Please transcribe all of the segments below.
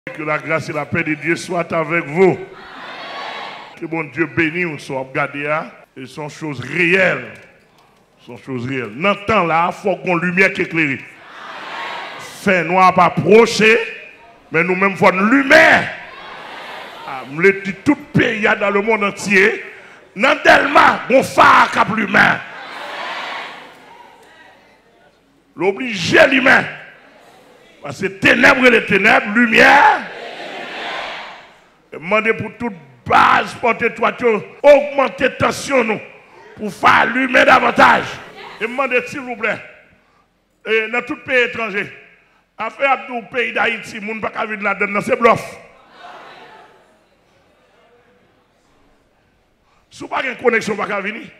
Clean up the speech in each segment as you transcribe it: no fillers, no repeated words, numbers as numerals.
Que la grâce et la paix de Dieu soient avec vous. Que bon Dieu bénisse, on soit regardé là. Et sont choses réelles. Sont choses réelles. Dans le temps là, il faut qu'on lumière qui éclaire. Fait noir pas approcher, mais nous-mêmes faut une lumière. Je le dis tout pays dans le monde entier. Dans tellement, on phare cap l'humain. L'obliger l'humain. Parce que ténèbres et les ténèbres, lumière. Demandez pour toute base, porter toiture, augmenter tension nous, pour faire allumer davantage. Demandez s'il vous plaît, et dans tout pays étranger, affaire du pays d'Haïti, les gens ne peuvent pas venir là-dedans, c'est bluff. Si vous n'avez pas de connexion, vous ne pouvez pas venir.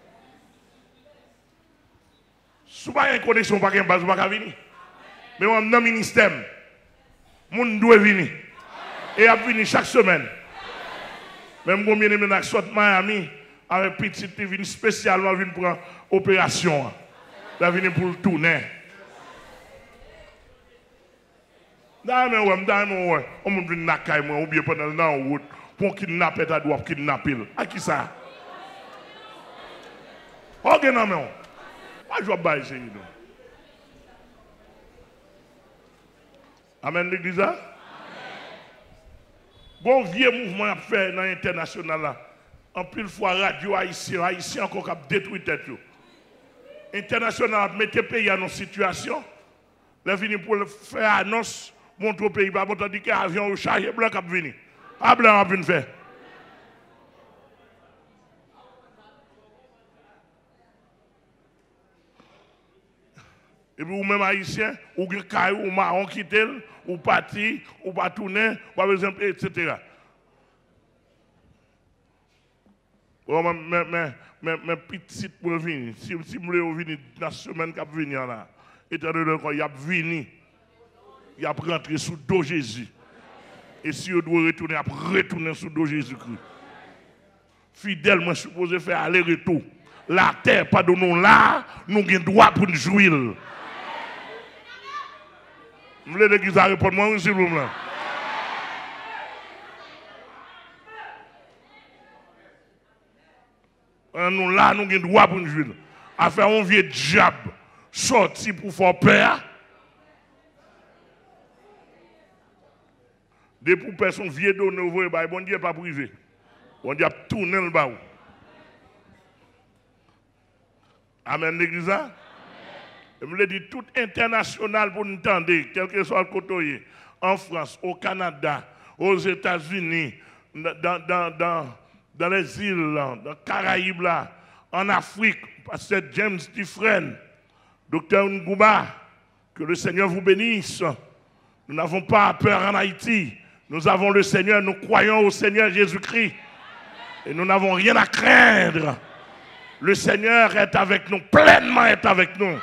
Si vous n'avez pas de connexion, vous ne pouvez pas venir. Mais on a un ministère. Les gens doivent venir. Et ils venir chaque semaine. Même si je suis sorti de Miami, avec petit qui spécialement pour une opération. Ils viennent pour le tourner. On va venir ou bien pendant le route pour kidnapper ta doigt, kidnapper. À qui ça? Ok, non, mais je vais pas essayer. Amen, l'église. Bon vieux mouvement à faire dans l'international. En pile fois, radio haïtien encore qui détruit tête. International, mettez pays dans une situation. Là, venu pour faire annonce, montre au pays, tandis qu'il y a un avion chargé blanc qui venu. Ah, blanc a venu faire. Et puis, vous-même haïtien, ou caillou, ou marron qui tel, ou parti, ou pas tourner, ou par exemple, etc. Bon, mais petit pour venir, si vous voulez venir dans la semaine qui va venir là, étant donné qu'il y a venu, il y a rentré sous dos Jésus. Et si vous doit retourner, il va retourner sous dos Jésus-Christ. Fidèlement supposé faire aller-retour. La terre, pas de nous là, nous avons droit pour nous jouir. Vous voulez l'église à répondre, moi, s'il vous plaît. Nous là, nous avons droit pour nous jouir. À faire un vieux diable sorti pour faire peur. Des pour personnes vieux de nouveau, bon Dieu pas privé. Bon Dieu a tourné le bas. Amen, l'église. Je me dis tout international pour nous entendre, quel que soit le côté, en France, au Canada, aux États-Unis, dans les îles, dans les Caraïbes, là, en Afrique, pasteur James Dufresne, docteur Ngouba, que le Seigneur vous bénisse. Nous n'avons pas peur en Haïti. Nous avons le Seigneur, nous croyons au Seigneur Jésus-Christ. Et nous n'avons rien à craindre. Le Seigneur est avec nous, pleinement est avec nous.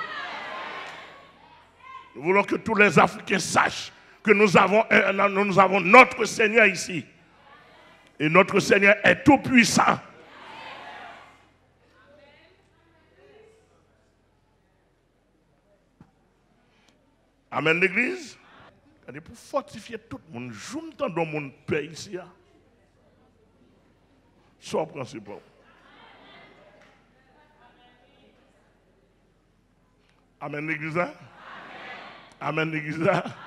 Nous voulons que tous les Africains sachent que nous avons notre Seigneur ici. Et notre Seigneur est tout puissant. Amen, l'église. Pour fortifier tout le monde, juntant dans mon pays ici. Soit principal. Amen, l'église. Amen, l'église.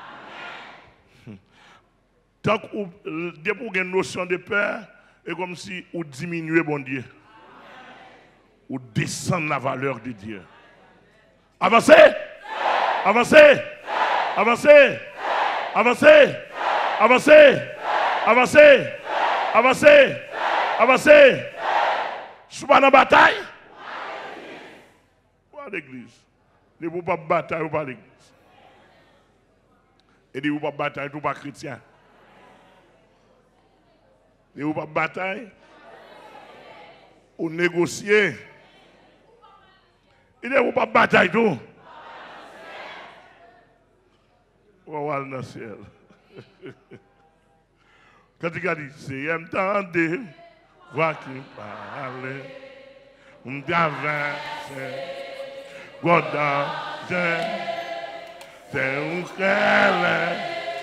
Tant que vous avez une notion de peur, c'est comme si vous diminuez bon Dieu. Vous descendez la valeur de Dieu. Avancez! Avancez! Avancez! Avancez! Avancez! Avancez! Avancez! Avancez! Sous la bataille? Ou à l'église? Ne vous pas bataille ou pas l'église? Et ne vous pas bataille ou pas chrétien? Ne vous pas bataille ou négocier? Et ne vous pas bataille tout? Ou aller dans le ciel? Quand il a dit, c'est m'tendez, voir qui parle, m'davance, godin, c'est un frère,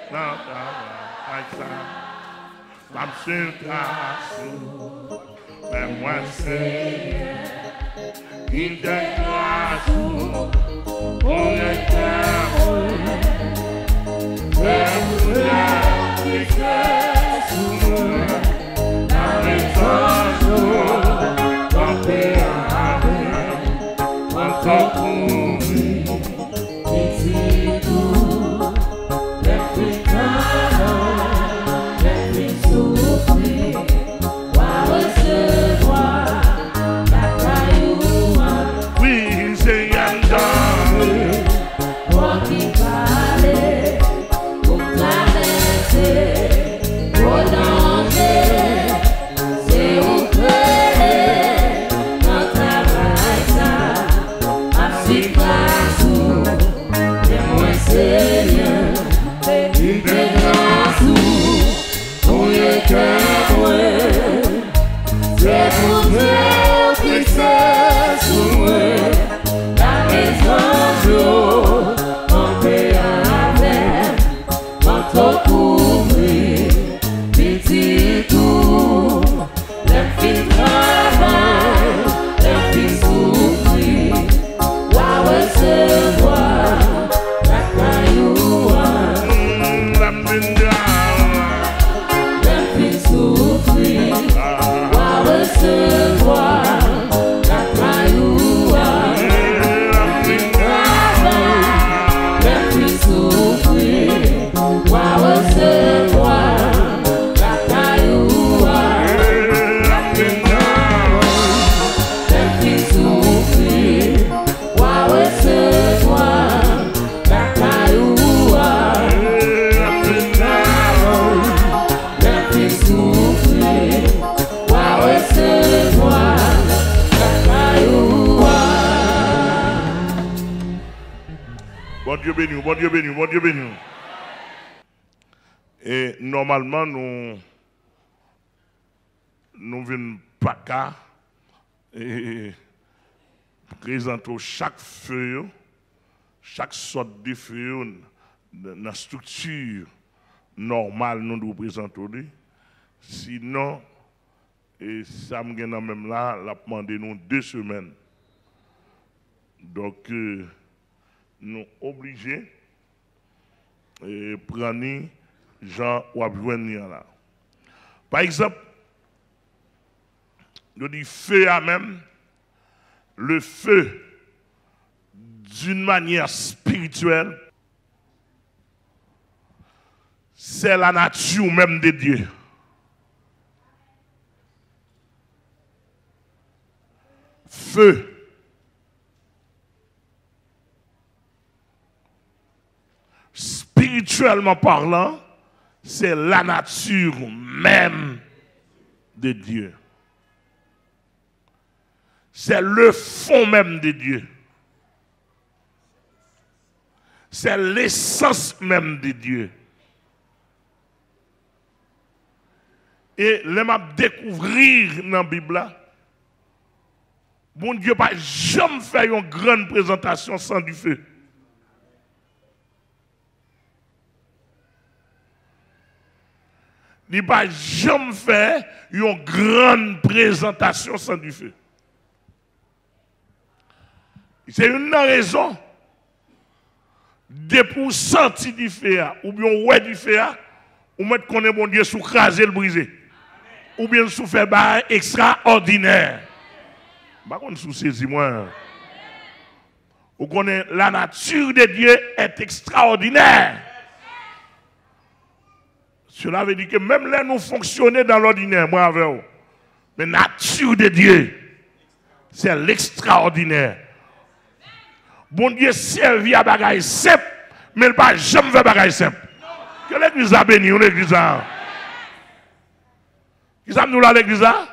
Bon Dieu béni. Et normalement, nous venons pas qu'à présenter chaque feuille, chaque sorte de feuille dans la structure normale nous devons présenter. Sinon, et ça me gagne même là, la demandé nous 2 semaines. Donc, nous obligés de prendre gens ou à là. Par exemple, nous dit feu à même, le feu d'une manière spirituelle, c'est la nature même de Dieu. Feu. Spirituellement parlant, c'est la nature même de Dieu. C'est le fond même de Dieu. C'est l'essence même de Dieu. Et les m'a découvrir dans la Bible, bon Dieu pas jamais fait une grande présentation sans du feu. Il n'a pas jamais fait une grande présentation sans du feu. C'est une raison de pour sentir du feu, ou bien ouais du feu, ou mettre qu'on est bon Dieu sous craser le briser. Ou bien sous faire bail extraordinaire. Par contre, sous saisi moi. Vous connaissez la nature de Dieu est extraordinaire. Cela veut dire que même là nous fonctionnons dans l'ordinaire, moi avec vous. Mais la nature de Dieu, c'est l'extraordinaire. Bon Dieu servi à bagaille simple, mais il ne va jamais faire bagaille simple. Que l'église a béni, l'église a. Qui ça nous l'a l'église a?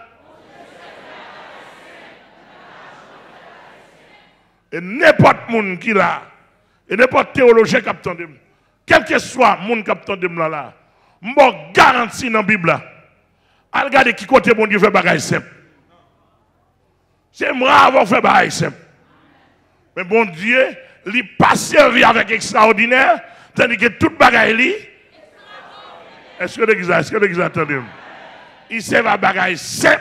Et n'importe monde qui l'a, et n'importe théologien qui a entendu, quel que soit le monde qui a entendu là, je garantis dans la Bible, à regarder qui côté bon Dieu fait bagaille simple. C'est moi avoir fait bagaille simple. Mais bon Dieu, il n'a pas servi avec extraordinaire, tandis que toute bagaille, Est-ce que l'église attendez? Il sait va bagaille simple.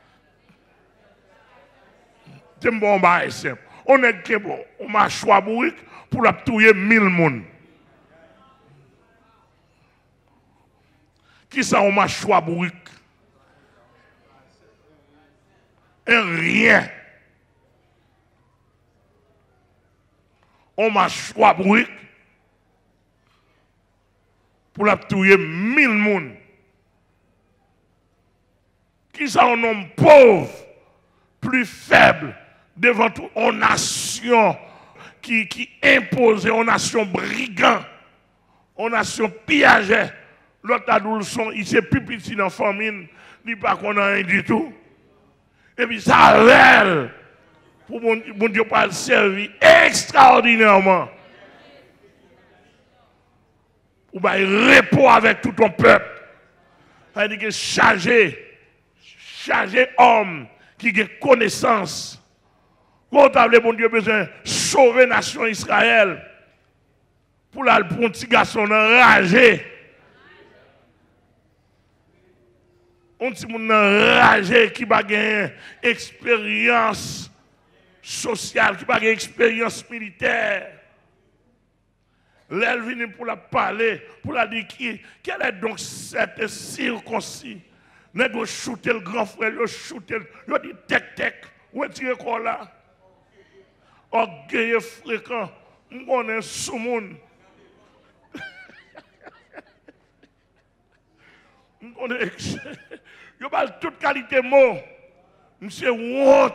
C'est bon bagaille simple. On est que bon, on m'a choisi pour la tuer 1000 personnes. Qui ça on m'a choisi? Et rien. On m'a choisi pour la tuer 1000 personnes. Qui ça un homme pauvre, plus faible, devant toute une nation qui impose, une nation brigand, une nation piégée. L'autre adolescent, il s'est plus petit dans la famille, il n'est pas qu'on a rien du tout. Et puis ça réel pour mon Dieu pas servir extraordinairement. Pour répondre avec tout ton peuple. C'est-à-dire que charger homme qui a connaissance. Quand mon Dieu besoin de sauver la nation Israël pour la pour un petit garçon enragé. Un petit monde enragé qui va gagner expérience sociale, qui va gagner expérience militaire. L'elle vient pour la parler, pour la dire quelle est donc cette circoncis. Nous shooter le grand frère, nous shooter, nous dit tec, où est-ce quoi là? Orgueilleux fréquent, on est sous monde. On est. Je parle toute qualité de mots. Monsieur honte.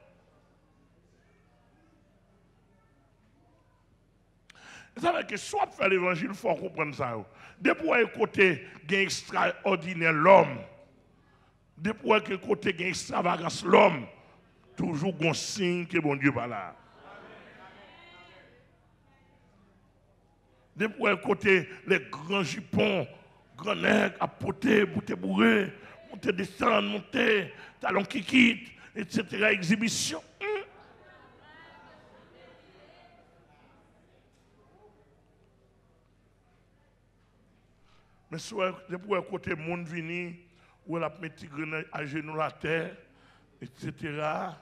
Vous savez que soit faire l'évangile, il faut comprendre ça. Depuis que côté gain extraordinaire l'homme, depuis que côté gain extravagance l'homme, toujours un signe que bon Dieu va là. Depuis que côté les grands jupons, grands nègres à poter, bouter bourré, monter descendre, monter, talons qui quittent, etc. Exhibition. Mais soit depuis que côté monde vini, où elle a mis tigre à genoux la terre, etc.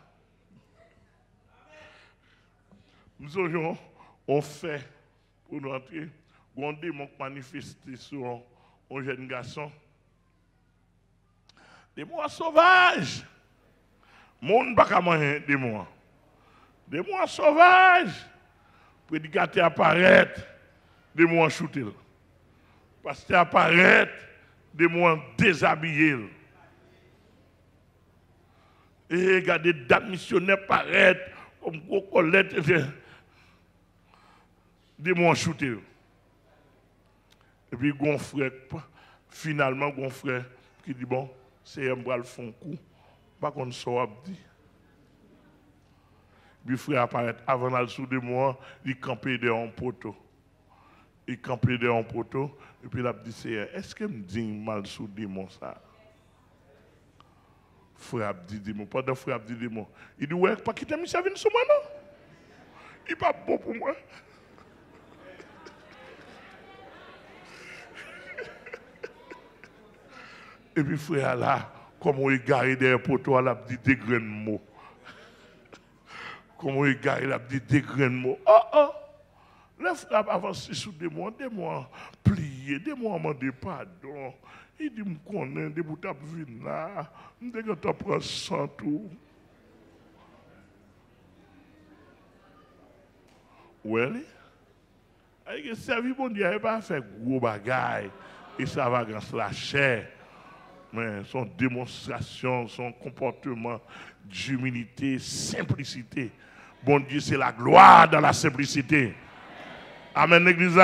Nous avons on fait pour nous entrer. On démon manifesté sur un jeune garçon. Des mois sauvages. Monde pas manger des mois. Des mois sauvages. Prédicateur apparaître, des mois shooter. Pasteur apparaître, des mois déshabiller. Et regardez des missionnaires apparaître comme gros colette, des mois shooter. Et puis, mon frère, finalement, mon frère qui dit bon, c'est un bras le fond coup. Pas qu'on soit dit. Puis, frère apparaît avant d'aller sous des mois, il campait dans un poteau. Il campait dans un poteau. Et puis, il a dit est-ce que me dit mal sous des mots ça? Frère a dit des mots. Pendant frère a dit des mots. Il dit ouais, pas quitter monsieur venir sur moi, non? Il n'est pas bon pour moi. Et puis frère là, comment il garde derrière poteau, il a dit des grains de mots. Comment il garde, il a dit des grains de mots. Oh! Le frère avance sous des mots pliés, des mots demander pardon. Il dit, je connais, des bouts de vie là, je dis que tu prends sans tout. Oui, il servi bon Dieu, il n'a pas fait gros bagaille et ça va dans la chair. Mais son démonstration, son comportement d'humilité, simplicité. Bon Dieu, c'est la gloire dans la simplicité. Amen, l'église.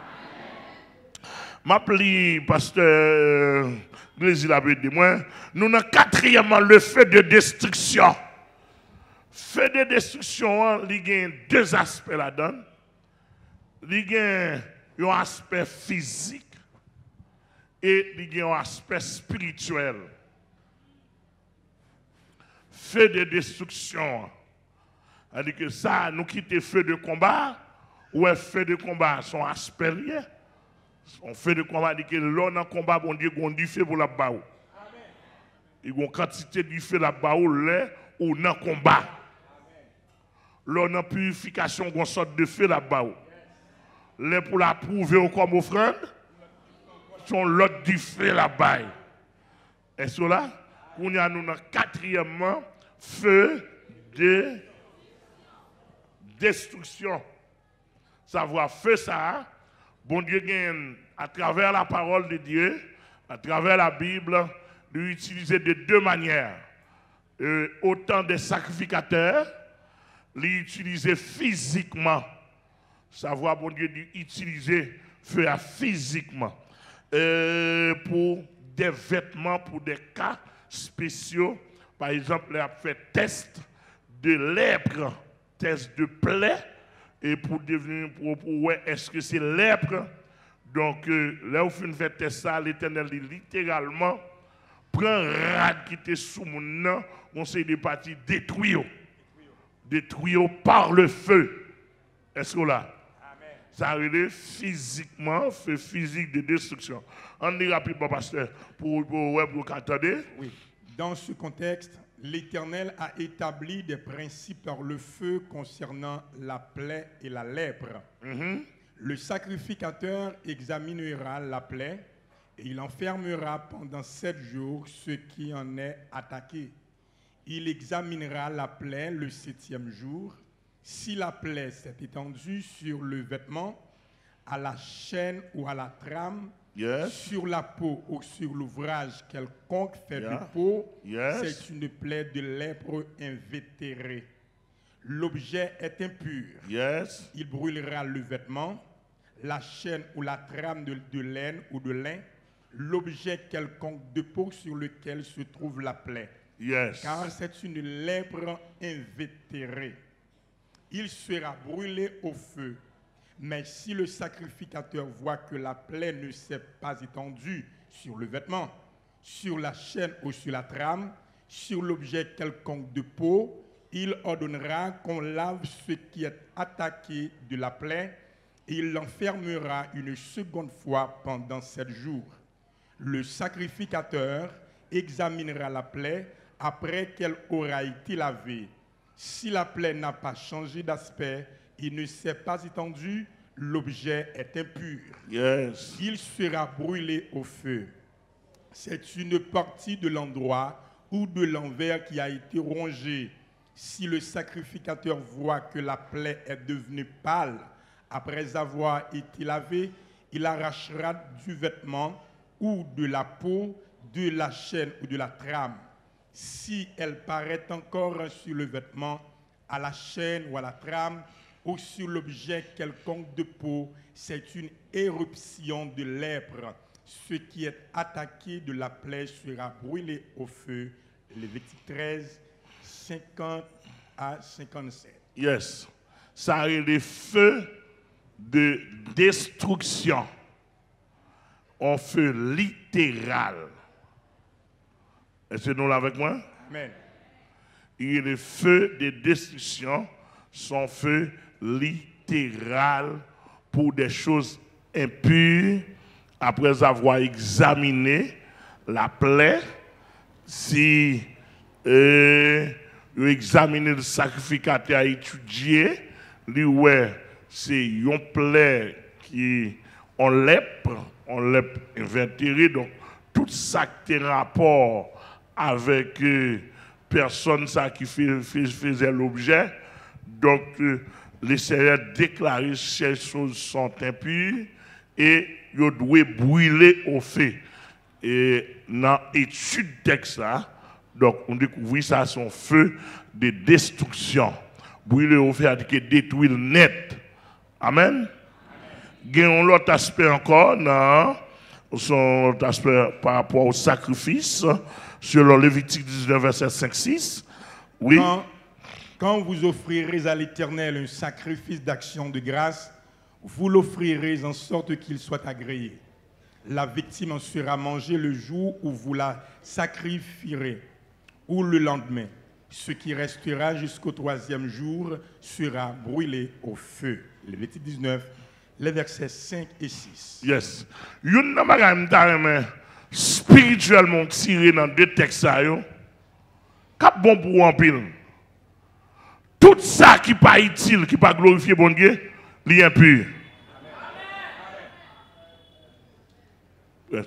M'appelle pasteur Grésil a dit moi, nous avons quatrièmement le feu de destruction. Feu de destruction, il y a deux aspects là-dedans. Il y a un aspect physique et il y a un aspect spirituel. Feu de destruction. C'est-à-dire que ça, nous quittons feu de combat, ou feu de combat, son aspect lié. On fait de combat, dit que l'on a combat, bon Dieu, on dit fait pour la baou. Il y a une quantité de fait la baou, là, ou dans combat. L'on a purification, on sorte de fait la baou. Là, pour la prouver comme offrande, son lot du fait la baille. Et cela, on y a nous quatrièmement, feu de destruction. Savoir feu ça, bon Dieu gagne à travers la parole de Dieu, à travers la Bible, l'utiliser de deux manières. Autant des sacrificateurs, l'utiliser physiquement. Savoir, bon Dieu, d'utiliser feu physiquement. Pour des vêtements, pour des cas spéciaux. Par exemple, il a fait test de lèpre, test de plaie, et pour devenir, pour ouais, est-ce que c'est lèpre? Donc, là où on fait test ça, l'Éternel dit littéralement, prend un rad qui était sous mon nom, on s'est des parties détruire par le feu. Est-ce que là? Ça arrive physiquement, fait physique de destruction. On dit rapidement, pasteur, pour attendre. Oui. Dans ce contexte, l'Éternel a établi des principes par le feu concernant la plaie et la lèpre. Le sacrificateur examinera la plaie et il enfermera pendant 7 jours ceux qui en est attaqué. Il examinera la plaie le 7e jour. Si la plaie s'est étendue sur le vêtement, à la chaîne ou à la trame, sur la peau ou sur l'ouvrage quelconque fait de peau, c'est une plaie de lèpre invétérée. L'objet est impur. Il brûlera le vêtement, la chaîne ou la trame de laine ou de lin, l'objet quelconque de peau sur lequel se trouve la plaie. Car c'est une lèpre invétérée. Il sera brûlé au feu. Mais si le sacrificateur voit que la plaie ne s'est pas étendue sur le vêtement, sur la chaîne ou sur la trame, sur l'objet quelconque de peau, il ordonnera qu'on lave ce qui est attaqué de la plaie et il l'enfermera une seconde fois pendant 7 jours. Le sacrificateur examinera la plaie après qu'elle aura été lavée. Si la plaie n'a pas changé d'aspect, il ne s'est pas étendu, l'objet est impur. Il sera brûlé au feu. C'est une partie de l'endroit ou de l'envers qui a été rongée. Si le sacrificateur voit que la plaie est devenue pâle après avoir été lavée, il arrachera du vêtement ou de la peau, de la chaîne ou de la trame. Si elle paraît encore sur le vêtement, à la chaîne ou à la trame, ou sur l'objet quelconque de peau, c'est une éruption de lèpre. Ce qui est attaqué de la plaie sera brûlé au feu. Lévitique 13, 50 à 57. Ça est le feu de destruction. Un feu littéral. Est-ce que nous l'avons avec moi? Amen. Et le feu de destruction, son feu littéral pour des choses impures, après avoir examiné la plaie, si examiner le sacrificateur à étudier, c'est une plaie qui on lèpre invétérée, donc tout ça qui est rapport avec personne ça qui faisait l'objet, donc les Seigneurs déclarent que ces choses sont impures et ils doivent brûler au feu. Et dans l'étude texte là, donc on découvre ça son feu de destruction. Brûler au feu, c'est détruire net. Amen. Il y a un autre aspect encore, son autre aspect par rapport au sacrifice, selon Lévitique 19, verset 5-6. Oui. Quand vous offrirez à l'Éternel un sacrifice d'action de grâce, vous l'offrirez en sorte qu'il soit agréé. La victime en sera mangée le jour où vous la sacrifierez, ou le lendemain. Ce qui restera jusqu'au 3e jour sera brûlé au feu. Lévitique 19, les versets 5 et 6. Yes. Yon nan bagay m'ta spirituellement tiré dans deux textes ça yo. Cap bon pour en pile. Tout ça qui pas utile, qui pas glorifier bon Dieu, li impur. Yes.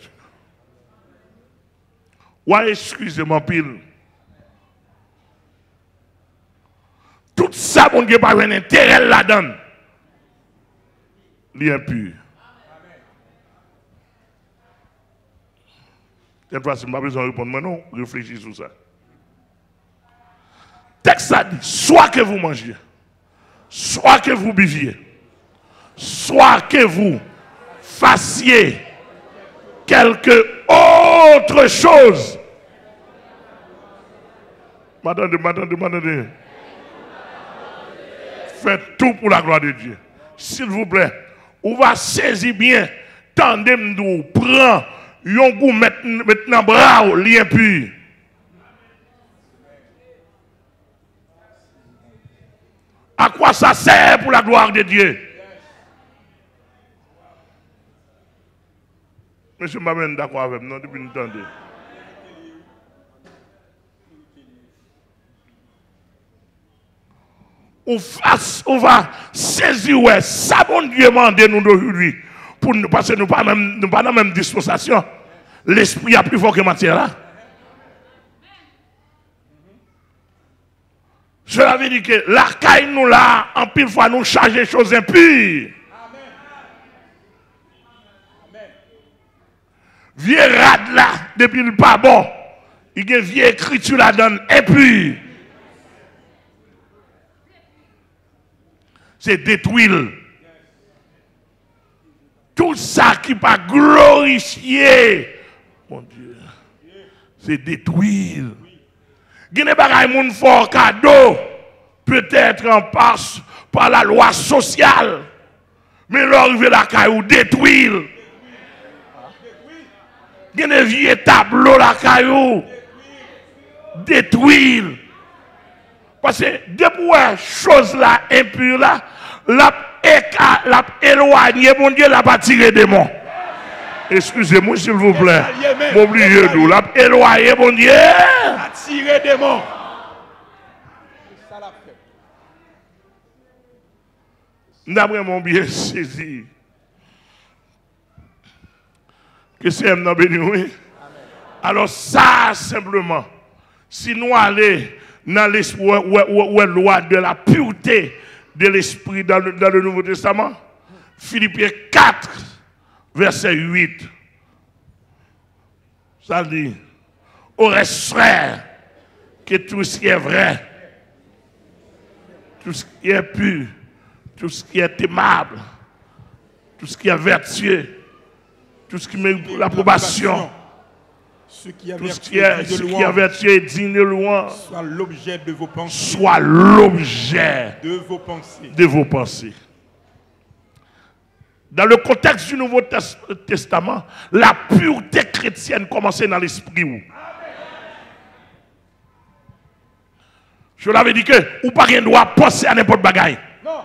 Ouais, excusez-moi pile. Tout ça bon Dieu pas un intérêt là-dedans. Li impur. Cette fois-ci, je n'ai pas besoin de répondre, mais non, réfléchis sur ça. Texte a dit, soit que vous mangiez, soit que vous buviez, soit que vous fassiez quelque autre chose. M'attendez. Faites tout pour la gloire de Dieu. S'il vous plaît, on va saisir bien, tendez-nous, prends, yon goût maintenant bras, lien pur. À quoi ça sert pour la gloire de Dieu? Monsieur Mamen d'accord avec moi, depuis une temps. On va saisir, ouais, ça bon Dieu m'a demandé nous d'aujourd'hui, parce que nous pas dans la même dispensation. L'esprit a plus fort que matière là. Cela veut dire que la caille nous là, en pile fois nous charger choses impures. Vieux rad là, depuis le pas bon, il y a une vieille écriture là-dedans impure. C'est détruire. Tout ça qui pas glorifier, mon Dieu, c'est détruire. Il y a des bagages fort cadeau, peut-être en passe par la loi sociale, mais l'arrivée la caillou détruire. Il y a des vieux tableaux la caillou détruire. Parce que depuis chose là impure là, l'a éloigné, mon Dieu, l'a pas tiré des démons. Excusez-moi s'il vous plaît. M'oubliez d'où l'a éloigné, mon Dieu. A tiré des démons. Nous avons bien saisi que c'est un béni, oui. Alors ça simplement, si nous allons dans l'esprit ou loi de la pureté de l'esprit dans le Nouveau Testament, Philippiens 4, verset 8, ça dit, au reste frère, que tout ce qui est vrai, tout ce qui est pur, tout ce qui est aimable, tout ce qui est vertueux, tout ce qui mérite l'approbation, ce qui est vertueux et digne de louange, soit l'objet de vos pensées. Soit l'objet de vos pensées. De vos pensées. Dans le contexte du Nouveau Testament, la pureté chrétienne commençait dans l'esprit. Je l'avais dit que ou pas rien doit penser à n'importe bagaille. Non.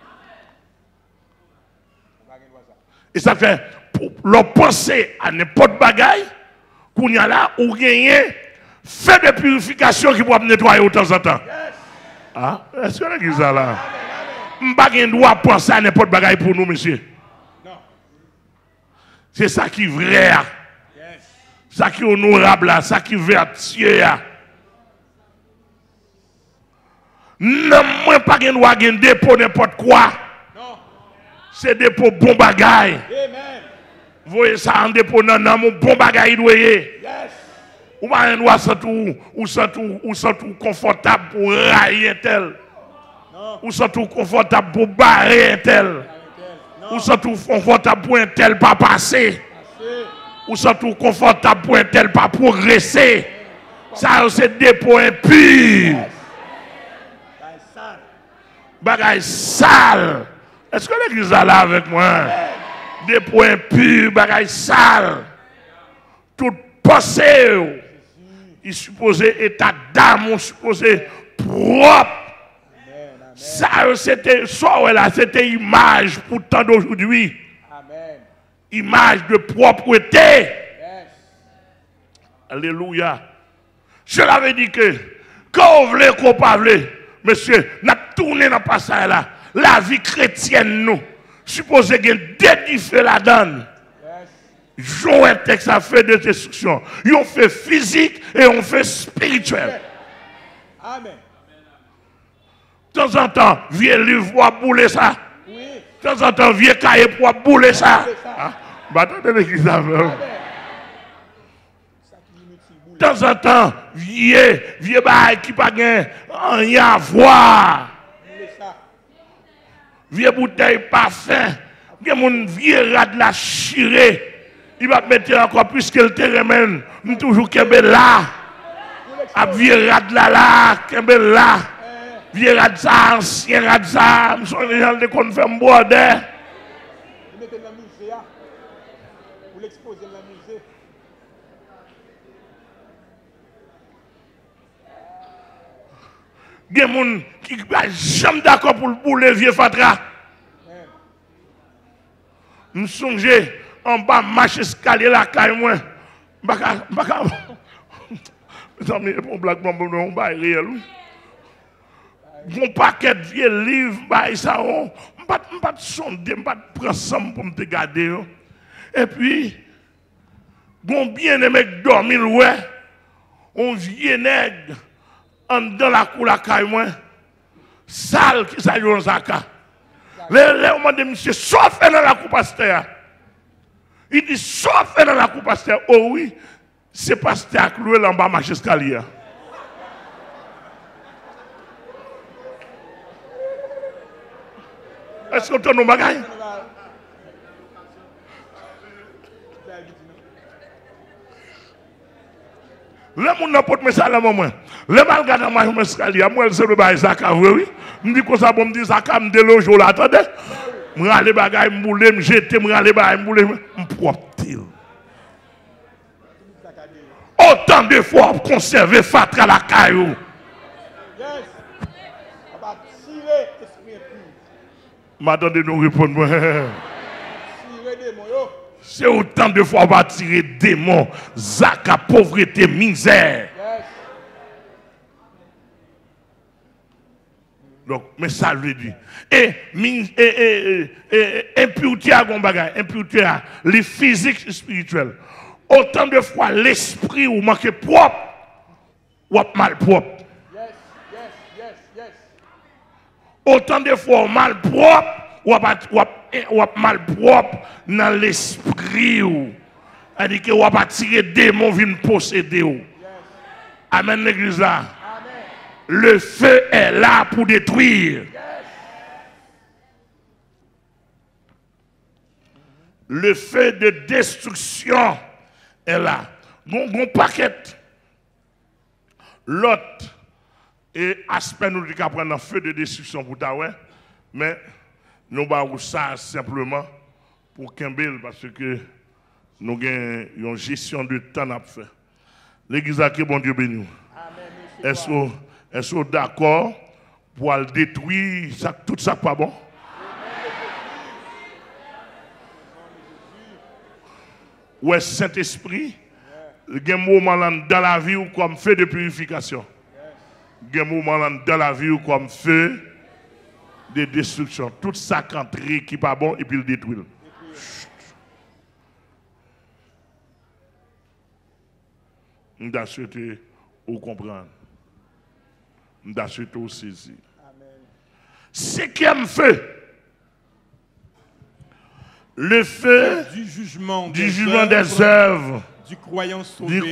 Et ça fait pour leur penser à n'importe bagaille, qu'on y a là ou gagner fait de purification qui peut nettoyer de temps en temps. Yes. Ah, est-ce que l'église a là? M'pas rien doit penser à n'importe bagaille pour nous, monsieur. Non. C'est ça qui est vrai. Yes. Ça qui est honorable, ça qui est vertueux. Non, moi pas rien doit gagner dépôt n'importe quoi. Non. C'est dépôt bon bagaille. Amen. Vous voyez ça en dépôt dans mon bon bagaille doyer. Yes. Ou pas un doigt sans tout confortable pour railler un tel. Non. Ou sans tout confortable pour barrer un tel. Ou sans tout confortable pour un tel pas passer. Ou sans tout confortable pour un tel pas progresser. Ça c'est dépôt impur. Bagaille sale. Est-ce que l'église est là avec moi? Des points purs, bagaille sale. Tout pensée. Il supposé état d'âme, supposé propre. Ça, c'était c'était image pour tant d'aujourd'hui. Image de propreté. Yes. Alléluia. Je l'avais dit que, quand on voulait qu'on parle, monsieur, n'a tourné dans le passage là. La vie chrétienne, nous, supposé qu'il y ait deux différents là-dedans. Jouer un texte à faire de destruction. Ils ont fait physique et on fait spirituel. Amen. De temps en temps, vieux livre pour bouler ça. Oui. De temps en temps, vieux cahier pour bouler ça. Attendez l'église avec. De temps en temps, vieux bail qui pas rien à voir. Vieux bouteille parfum. Vieux rat de la chirée. Il va mettre encore plus que le terrain. Nous toujours Kembe là. A vieux rat de là, Kembe là. Vieux rat de ça, ancien rat de ça. Nous sommes les gens qui ont fait un bordel. Vous mettez dans le musée. Vous l'exposez dans le musée. Il y a des gens qui ne sont jamais d'accord pour le vieux Fatra. Nous songe en bas, marche escalier là, caille moi. Baka. Mes amis, on blague, on va réel. Mon paquet de vieux livres, ça, on ne va pas sonder, on ne va pas prendre ça pour me garder. Et puis, bon bien aimé dormir, ouais, on vieux nègre. Dans la cour la caille moi sale qui ça yon zaka le on dit monsieur sauf dans la cour pasteur il dit sauf dans la cour pasteur oh oui c'est pasteur cloué là en bas marche escalier est-ce que tu as nos bagages le monde n'a pas de message à moi. Le mal garde moi je m'escalier, moi c'est le bail Zaka oui. Me dit comme ça bon me dit Zaka me déloge là attendez. Me aller bagaille me bouler, me jeter, me aller bagaille me bouler, me propre-t-il. Autant de fois conserver Fatra la caillou. Yes. On va tirer esprit impur. M'attendez nous répondre moi. Tirer démon yo. C'est autant de fois on va tirer démons, Zaka, pauvreté, misère. Yes. Donc, mais ça lui dit. Et impureté à Gombaga, impureté à les physiques et spirituels. Autant de fois l'esprit ou manque propre ou mal propre. Yes. Autant de fois mal propre ou mal propre dans l'esprit ou c'est-à-dire que ou pas tirer démon viennent posséder ou. Amen l'église là. Amen. Le feu est là pour détruire. Le feu de destruction est là. Bon paquet. L'autre et aspect nous dit qu'à prendre un feu de destruction pour ta ouais, mais nous avons ça simplement pour Kembel parce que nous avons une gestion de temps à faire. L'église a que bon Dieu béni. Est-ce d'accord pour le détruire ça, tout ça pas bon? Ou est-ce Saint-Esprit? Il y a un moment dans la vie ou comme feu de purification. Il y a un moment dans la vie ou comme feu de destruction. Tout ça qui n'est pas bon et puis le détruit. Nous avons souhaité vous comprendre. Nous avons souhaité vous saisir. Cinquième feu. Le feu du jugement des œuvres du croyant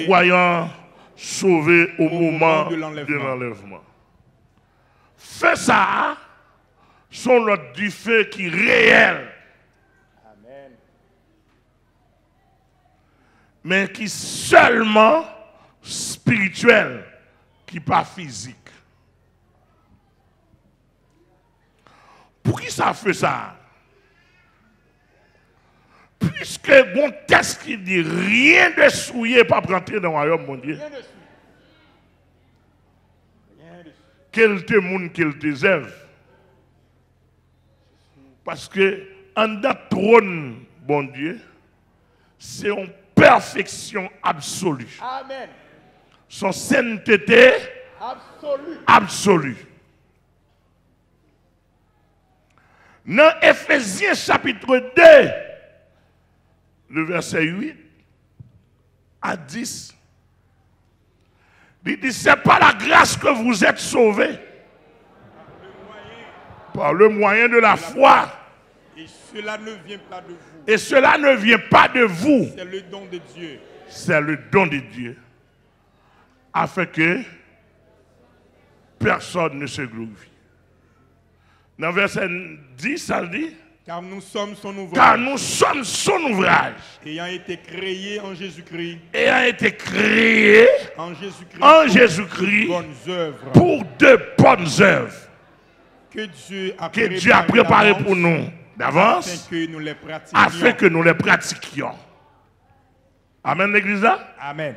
sauvé au moment de l'enlèvement. Feu ça, sont l'autre du feu qui est réel. Amen. Mais qui seulement spirituel, qui n'est pas physique. Pour qui ça fait ça? Puisque bon texte qui dit rien de souillé pas rentrer dans le royaume, mon Dieu. Quel te monde, quel te œuvre. Parce que en dans trône, bon Dieu, c'est une perfection absolue. Amen. Son sainteté absolue. Dans Éphésiens chapitre 2, le verset 8 à 10, il dit, c'est par la grâce que vous êtes sauvés, par le moyen de la foi. Et cela ne vient pas de vous. Et cela ne vient pas de vous. C'est le don de Dieu. C'est le don de Dieu. Afin que personne ne se glorifie. Dans verset 10, ça dit, car nous sommes son ouvrage. Car nous sommes son ouvrage. Ayant été créés en Jésus-Christ. Ayant été créés en Jésus-Christ. Pour de bonnes œuvres. Que Dieu a préparé pour nous d'avance. Afin que nous les pratiquions. Amen, l'église là? Amen.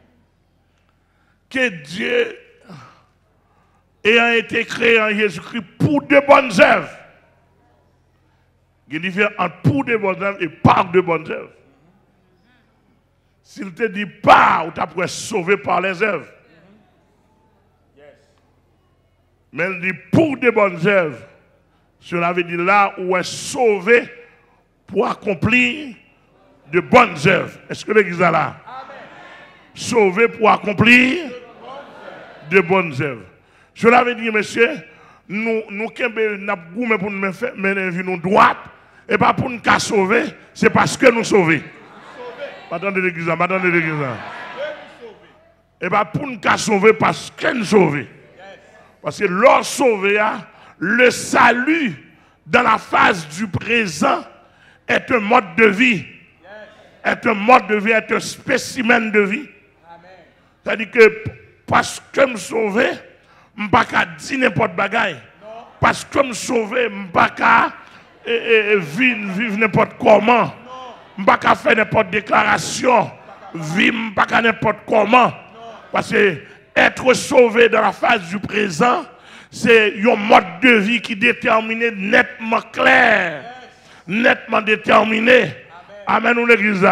Que Dieu ayant été créé en Jésus-Christ pour de bonnes œuvres. Il y a une différence entre pour de bonnes œuvres et par de bonnes œuvres. S'il te dit par, ou tu pourrais sauver par les œuvres. Mais il dit pour de bonnes œuvres. Cela veut dire là où est sauvé pour accomplir de bonnes œuvres. Est-ce que l'église est là? Sauvé pour accomplir de bonnes œuvres. Cela veut dire, monsieur, nous avons pour nous faire nous droite, et pas pour nous sauver, c'est parce que nous sauvons. Madame de l'église, madame de l'église. Et pas pour nous sauver parce que nous sauvons. Parce que l'or sauvé, le salut dans la phase du présent est un mode de vie. Est un mode de vie, est un spécimen de vie. C'est-à-dire que parce que je suis sauvé, je ne peux pas dire n'importe quoi. Parce que je suis sauvé, je ne peux pas vivre n'importe comment. Je ne peux pas faire n'importe déclaration. Vivre pas n'importe comment. Parce que être sauvé dans la phase du présent, c'est un mode de vie qui est déterminé, nettement clair, nettement déterminé. Amen ou l'église.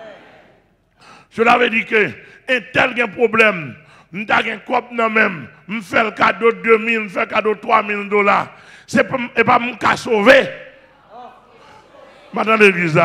Cela veut dire que un tel problème, je n'ai un cop même, je fais le cadeau de 2000, je fais le cadeau de $3000. C'est pas mon cas sauvé. Madame l'église.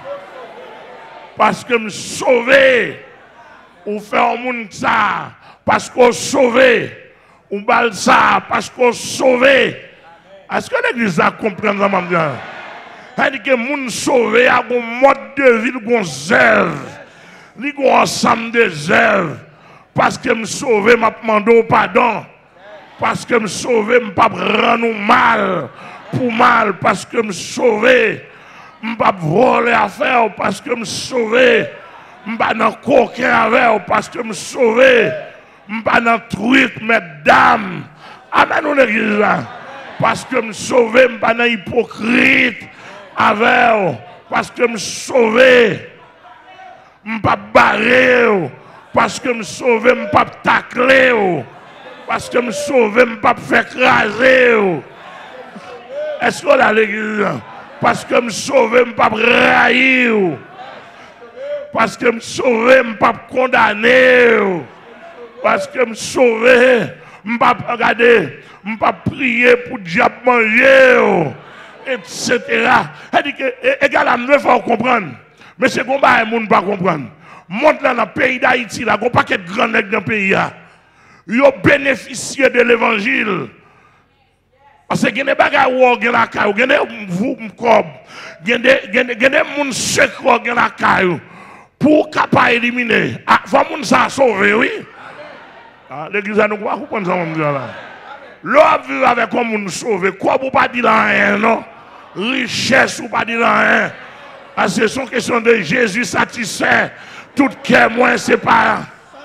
Parce que je suis sauvé. Ou fait un monde ça. Parce qu'on est sauvé. Ou balle ça. Parce qu'on est sauvé. Est-ce que l'église comprend ça, madame? C'est-à-dire que les gens sauvés ont un mode de vie, ils ont œuvres. Ils ont un ensemble de œuvres. Parce que je suis sauvé, je demande pardon. Parce que je suis sauvé, je ne peux pas rendre mal pour mal. Parce que je suis sauvé, je ne peux pas voler affaire. Parce que je suis sauvé, je ne peux pas dans coquin avec. Parce que je suis sauvé, je ne peux pas dans truc, mesdames. Amen, on est là. Parce que je suis sauvé, je ne peux pas dans hypocrite avec. Parce que je suis sauvé, je ne peux pas barrer. Parce que je suis sauvé, je ne peux pas tacler. Parce que je suis sauvé, je ne peux pas faire écraser. Est-ce qu'on a l'église? Parce que je suis sauvé, je ne peux pas railler. Parce que je suis sauvé, je ne peux pas condamner. Parce que je suis sauvé, je ne peux pas regarder, je ne peux pas prier pour diable manger. Etc. C'est-à-dire que, égal à nous, il faut comprendre. Mais c'est qu'on va ne pas comprendre. Montre là dans le pays d'Haïti, il n'y a pas de grands nègres dans le pays. Ils ont bénéficié de l'évangile. Parce que il y a des bagages où il y a la caille, il y a des gens il y a des gens secrets qui ont la caille pour capable éliminer. Ah, il faut que ça sauver, oui. L'église a nous pas comprendre ça, là. L'homme vit avec un monde sauvé. Quoi pour pas dire rien, non? Richesse ou pas dire rien. Parce que c'est une question de Jésus satisfait. Tout cœur, moi, c'est pas.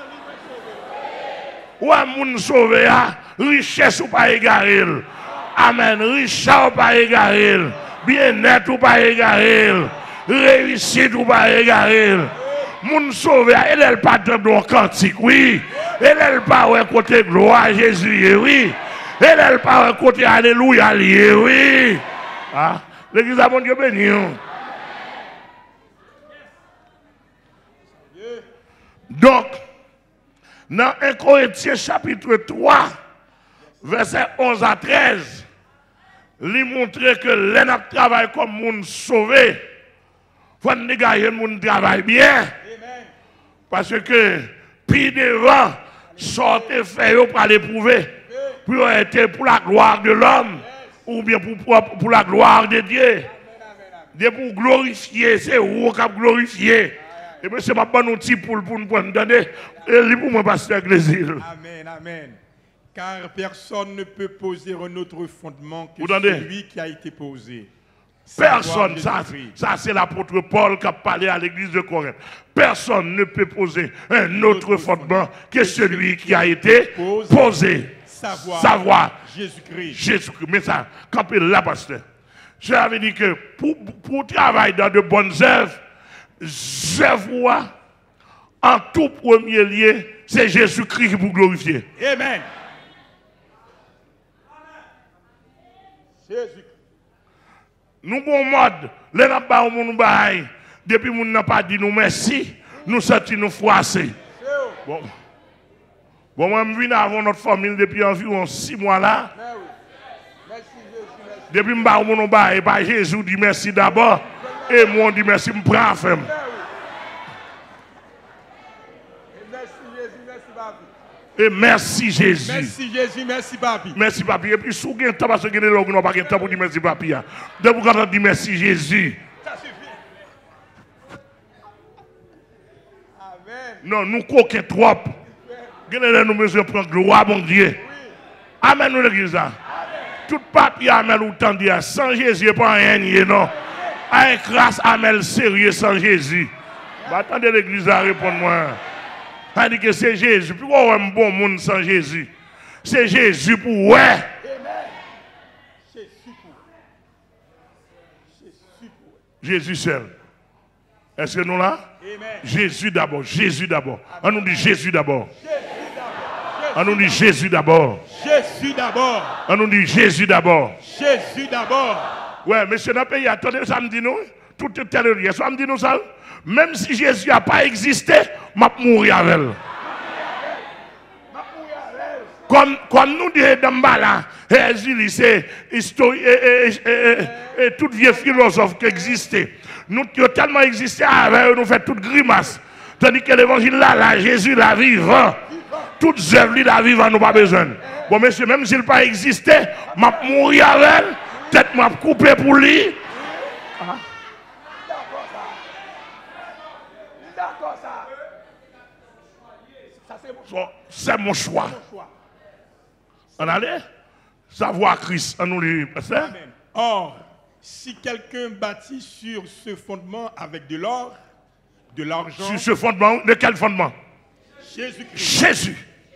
Ou un monde sauvé, richesse ou pas égaré. Amen. Richesse ou pas égaré. Bien-être ou pas égaré. Réussite ou pas égaré. Moun sauvé, elle est pas dans un cantique, oui. Elle est pas au côté gloire à Jésus, oui. Elle est pas au côté alléluia, oui. L'église a bon Dieu béni. Donc, dans 1 Corinthiens chapitre 3, verset 11 à 13, il montre que l'un travaille comme monde sauvé. Il faut que le monde travaille bien. Parce que, puis devant, sortez faire pour l'éprouver. Pour être pour la gloire de l'homme, ou bien pour la gloire de Dieu. Dieu pour glorifier, c'est vous qui glorifier. Et bien, c'est pas bon outil pour nous prendre. Et pour moi, pasteur Glésil. Amen, amen. Car personne ne peut poser un autre fondement que Vous celui qui a été posé. Personne, ça c'est l'apôtre Paul qui a parlé à l'église de Corinthe. Personne ne peut poser un autre fondement que celui qui a été posé. Savoir Jésus-Christ. Jésus-Christ. Mais ça, quand là, pasteur, j'avais dit que pour travailler dans de bonnes œuvres, je vois en tout premier lieu, c'est Jésus-Christ qui vous glorifier. Amen. Jésus-Christ. Nous, bon mode, les n'a pas au monde bail. Depuis nous n'a pas dit nous merci, nous sentons nous froisser. Bon. Bon, moi, je viens avant notre famille depuis environ 6 mois là. Merci, Jésus. Depuis que je suis bail, et Jésus dit merci d'abord. Et moi, dit merci, je prends femme. Et merci Jésus. Merci Jésus, merci papi. Merci papi. Et puis, si vous avez un temps, parce que vous n'avez pas de temps pour dire merci papi. De vous quand on dit merci Jésus. Ça suffit. Amen. Non, nous coquons trop. Nous besoin de prendre gloire, mon Dieu. Amen, nous l'église. Tout papier, amen, ou tant dire, sans Jésus, pas rien, non. Un grâce, amen, sérieux sans Jésus. Attendez l'église à répondre-moi. On dit que c'est Jésus. Pourquoi on a un bon monde sans Jésus? C'est Jésus pour ouais. Amen. Jésus seul. Est-ce que nous là? Amen. Jésus d'abord. Jésus d'abord. On nous dit Jésus d'abord. On nous dit Jésus d'abord. Jésus d'abord. On nous dit Jésus d'abord. Jésus d'abord. Ouais, monsieur dans le pays, attendez, ça me dit nous. Tout est tel. Ça me dit nous ça. Même si Jésus n'a pas existé, je vais mourir avec elle. Comme nous disons dans là, Jésus, c'est l'histoire et tout vieux philosophe qui existait. Nous qui ont tellement existé avec nous fait toute grimace. Tandis que l'évangile là, Jésus la vivant. Toutes œuvres, la vivant, nous pas besoin. Bon, monsieur, même s'il n'a pas existé, je vais mourir avec elle. Peut-être que je vais couper pour lui. C'est mon choix. On allait savoir Christ. On nous lit. Or, si quelqu'un bâtit sur ce fondement avec de l'or, de l'argent. Sur ce fondement, de quel fondement? Jésus-Christ. Jésus.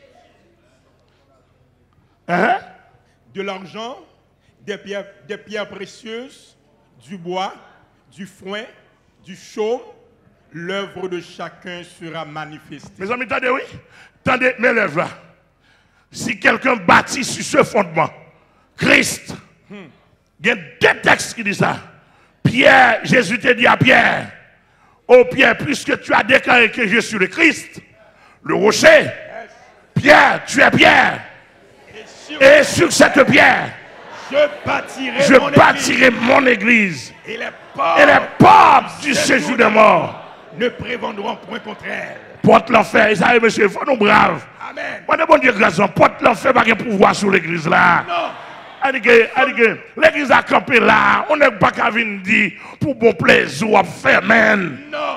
Hein? De l'argent, des pierres précieuses, du bois, du foin, du chaume, l'œuvre de chacun sera manifestée. Mes amis, attendez, oui? Attendez, mes lèvres là. Si quelqu'un bâtit sur ce fondement, Christ, il y a 2 textes qui disent ça. Pierre, Jésus te dit à Pierre, ô Pierre, puisque tu as déclaré que je suis le Christ, le rocher, Pierre, tu es Pierre. Et sur cette pierre, je bâtirai mon église. Et les portes du séjour des morts ne prévendront point contre elle. Porte l'enfer, et ça, monsieur, il faut nous braves. Amen. Moi, de bon Dieu, grâce, porte l'enfer, pas de pouvoir sur l'église là. Non. L'église a campé là, on n'est pas qu'à venir dire pour bon plaisir ou à faire, man. Non.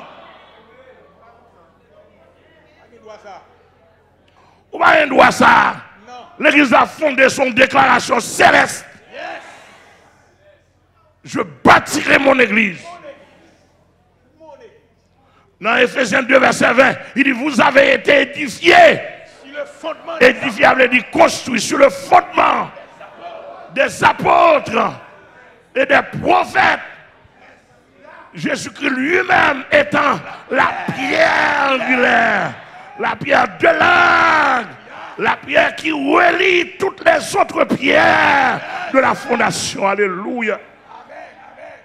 Ou pas un droit ça. L'église a fondé son déclaration céleste. Yes. Je bâtirai mon église. Dans Ephésiens 2, verset 20, il dit, vous avez été édifiés. Édifié veut dire construit sur le fondement des apôtres et des prophètes. Jésus-Christ lui-même étant la pierre angulaire, la pierre de l'angle, la pierre qui relie toutes les autres pierres de la fondation. Alléluia.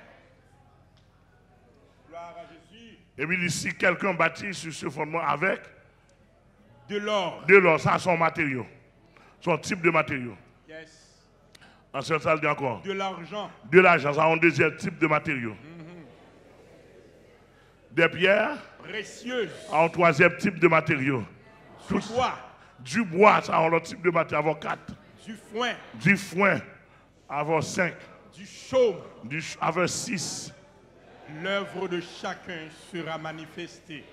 Et puis si quelqu'un bâtit sur ce fondement avec de l'or. De l'or, ça son matériau. Son type de matériau. Yes. Ensuite, ça le dit encore. De l'argent. De l'argent, ça un deuxième type de matériau. Des pierres précieuses. Un troisième type de matériau. Du bois. Du bois, ça a un autre type de matériau, avant 4. Du foin. Du foin, avant 5. Du chaume. Avant 6. L'œuvre de chacun sera manifestée.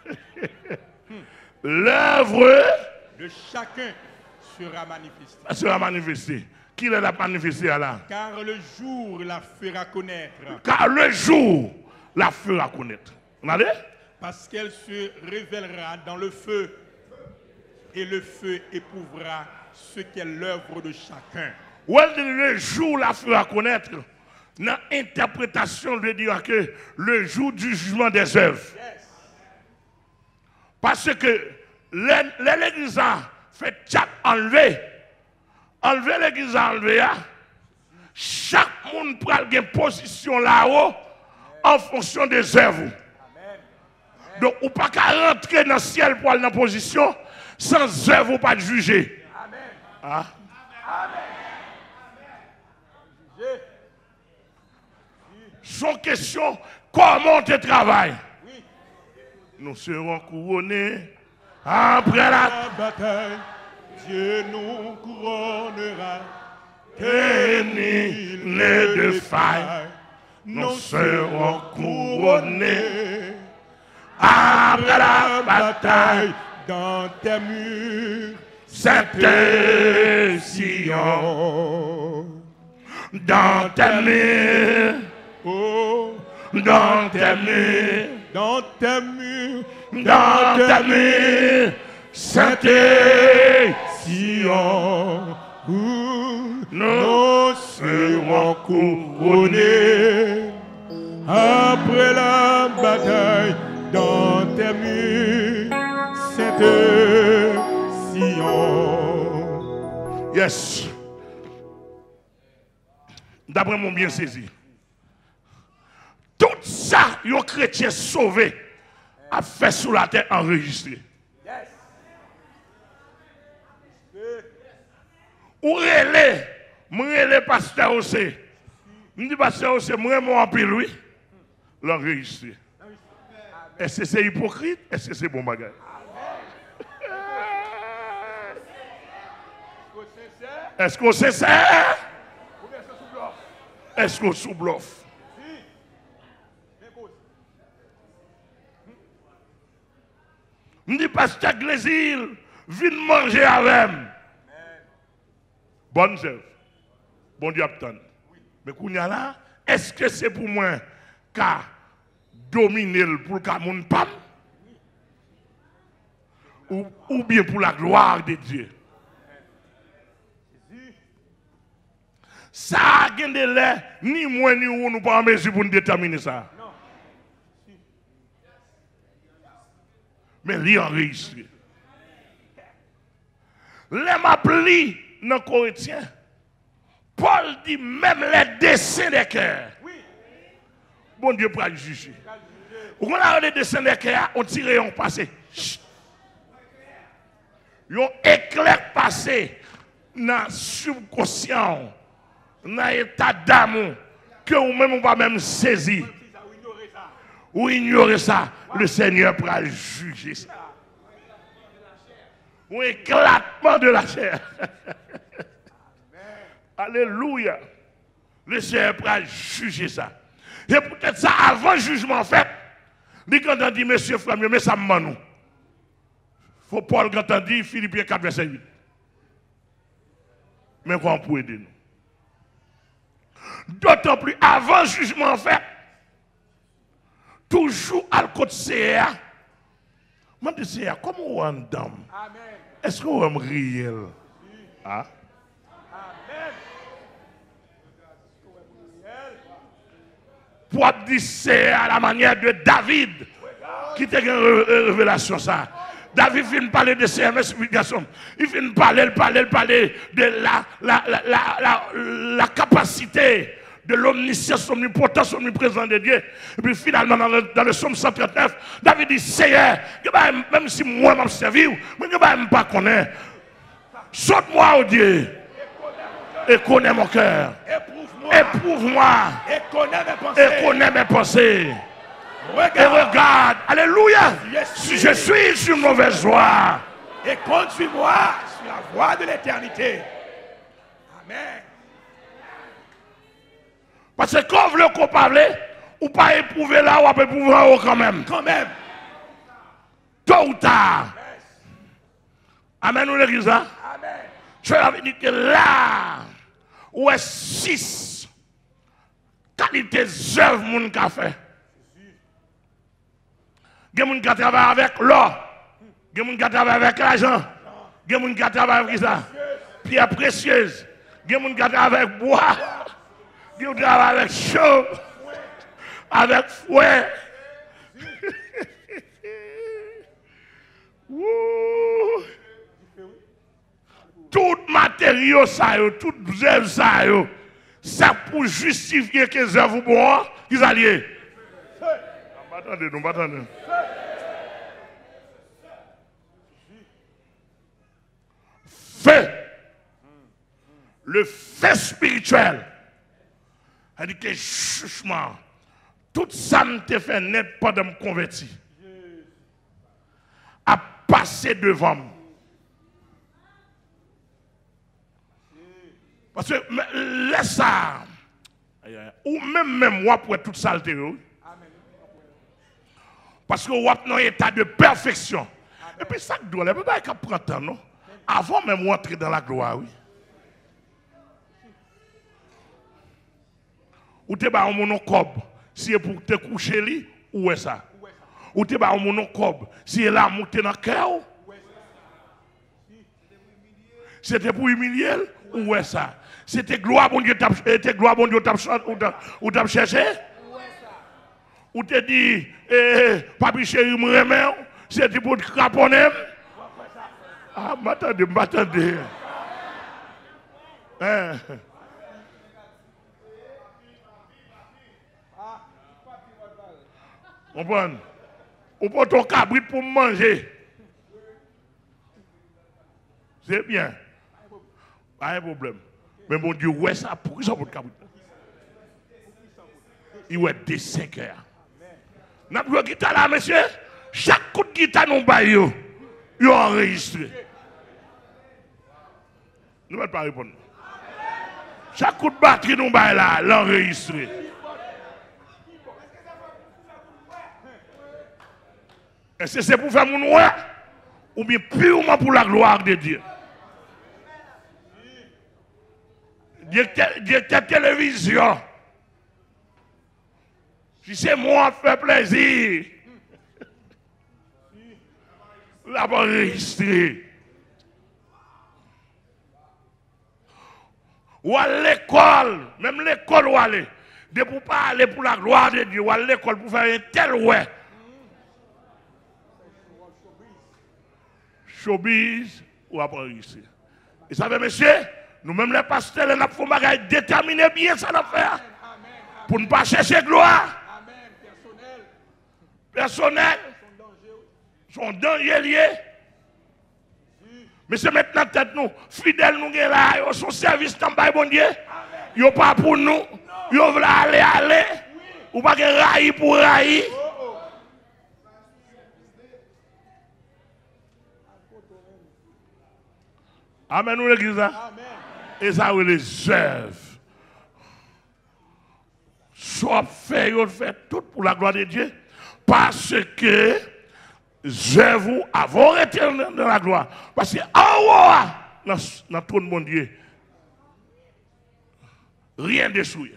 L'œuvre de chacun sera manifestée. Sera manifestée. Qui l'a manifesté là? Car le jour la fera connaître. Car le jour la fera connaître. Vous allez? Parce qu'elle se révélera dans le feu. Et le feu éprouvera ce qu'est l'œuvre de chacun. Le jour la fera connaître. Dans l'interprétation, je veux dire que le jour du jugement des œuvres. Yes. Parce que l'église a fait tchap enlever l'église a enlevé. Chaque monde prend une position là-haut en fonction des œuvres. Donc, on ne peut pas rentrer dans le ciel pour aller dans la position sans œuvre, pas de juger. Amen. Ah. Amen. Son question, comment tu travailles? Oui. Nous serons couronnés après la bataille. Dieu nous couronnera. Ni de faille. Nous serons couronnés après la bataille. Dans tes murs, Sainte Sion. Dans tes murs. Oh, dans tes murs, dans tes murs, dans tes murs, Sainte Sion, nous serons couronnés après la bataille. Dans tes murs, Sainte Sion. Yes. D'après mon bien saisi. Tout ça, les chrétiens sauvés a fait sous la terre enregistré. Yes. Ou relais, pasteur aussi. Je dis pasteur aussi, moi, mon empile, lui, l'enregistré. Est-ce que c'est hypocrite? Est-ce que c'est bon bagage? Est-ce qu'on sait ça? Est-ce qu'on sous-bluffe? Je dis, pasteur Glésil, viens manger avec moi. Bonne œuvre. Bon Dieu attend. Mais Kounia là, est-ce que c'est pour moi qu'à dominer pour qu'à mon pam? Ou bien pour la gloire de Dieu? Ça a gagné l'air, ni moi ni vous, nous pas en mesure pour nous déterminer ça. Mais lui enregistré. Les m'applis dans le Corinthiens, Paul dit même les dessins des cœurs. Bon Dieu pour le juger. On a les dessins des cœurs, on tire on passe. On éclair passé dans le subconscient, dans l'état d'amour, que vous-même on va même saisir. Ou ignorer ça, le Seigneur pourra juger ça. Ou éclatement de la chair. Alléluia. Le Seigneur pourra juger ça. Et peut-être ça, avant le jugement fait, il quand on dit, monsieur frère, mais ça me manou. Faut Paul quand on dit, Philippiens 4, verset 8. Mais comment on peut aider nous? D'autant plus, avant le jugement fait, toujours à côté de CA. Je me dis, comment on est en dame? Est-ce qu'on est réel? Ah? Amen. Pour dire c'est à la manière de David qui t'a une révélation ça. David vient parler de ses explications. Il vient parler de la capacité de l'omniscience, omnipotence, omniprésence de Dieu. Et puis finalement, dans le psaume 139, David dit, Seigneur, même si moi je servi, je ne vais pas connaître. Saute-moi, oh Dieu, et connais mon cœur. Éprouve-moi. Et connais mes pensées. Et regarde, alléluia, si je suis sur une mauvaise voie. Et conduis-moi sur la voie de l'éternité. Amen. Parce que quand vous le parler, ou pas éprouver là, ou pas éprouver en haut quand même. Quand même. Tôt ou tard. Amen ou l'église là? Amen. Je vais dire que là, où est 6 qualités d'œuvre mon qu'a fait. Il y a des gens qui travaillent avec l'or. Il y a des gens qui travaillent avec l'argent. Il y a des gens qui travaillent avec ça. Pierre précieuse. Il y a des gens qui travaillent avec bois. Il y a des gens qui travaillent avec chaud. Avec fouet. Tout matériau, tout œuvre, ça pour justifier que les œuvres bon, qu'ils alliés. Attendez, nous attendez. Fait. Le fait spirituel. Elle dit que chuchement, tout ça me fait net pendant me convertir. À passer devant moi. Parce que laisse ça. Ou même moi pour être toute saleté. Parce que vous êtes dans un état de perfection. Et puis ça doit aller. Vous ne pouvez pas prendre temps, non? Avant même d'entrer dans la gloire, oui. Ou tu as un monocobe, si c'est pour te coucher, li, où est ça? Ou tu as un monocobe, si c'est là, monter dans le cœur? C'était pour humilier, où est ça? C'était gloire, bon Dieu, ou t'as cherché? Ou te dit, papi chéri, me remet, c'était pour te craponner? Ah, m'attendez. Comprenez? Ou pas ton cabrit pour manger. C'est bien. Pas un problème. Mais mon Dieu, ouais ça, pourquoi ça pour le cabrit? Il est des 5 heures. N'a pas de guitare là, monsieur? Chaque coup de guitare, nous baillons. Ils ont enregistré. Nous ne pouvons pas répondre. Chaque coup de batterie, nous baillons là, l'enregistré. Est-ce que c'est pour faire mon ouais? Ou bien purement pour la gloire de Dieu? Directeur télévision. Si c'est moi qui fais plaisir, la va enregistrer. Ou à l'école, même l'école où aller, de pour pas aller pour la gloire de Dieu, ou à l'école pour faire un tel ouais. Showbiz ou après enregistrer. Et ça veut, monsieur, nous-mêmes les pasteurs, nous avons fait déterminer bien ça l'affaire. Pour ne pas chercher gloire. Personnel. Son danger lié. Mais c'est maintenant tête nous, fidèles nous là, son service dans le bon Dieu. Ils n'ont pas pour nous. Ils veulent aller. Ou pas que railler pour railler. Amen, nous l'église. Et ça, oui, les œuvres. Soit fait tout pour la gloire de Dieu. Parce que les œuvres avons été dans la gloire. Parce que dans tout le monde Dieu, rien de souillé.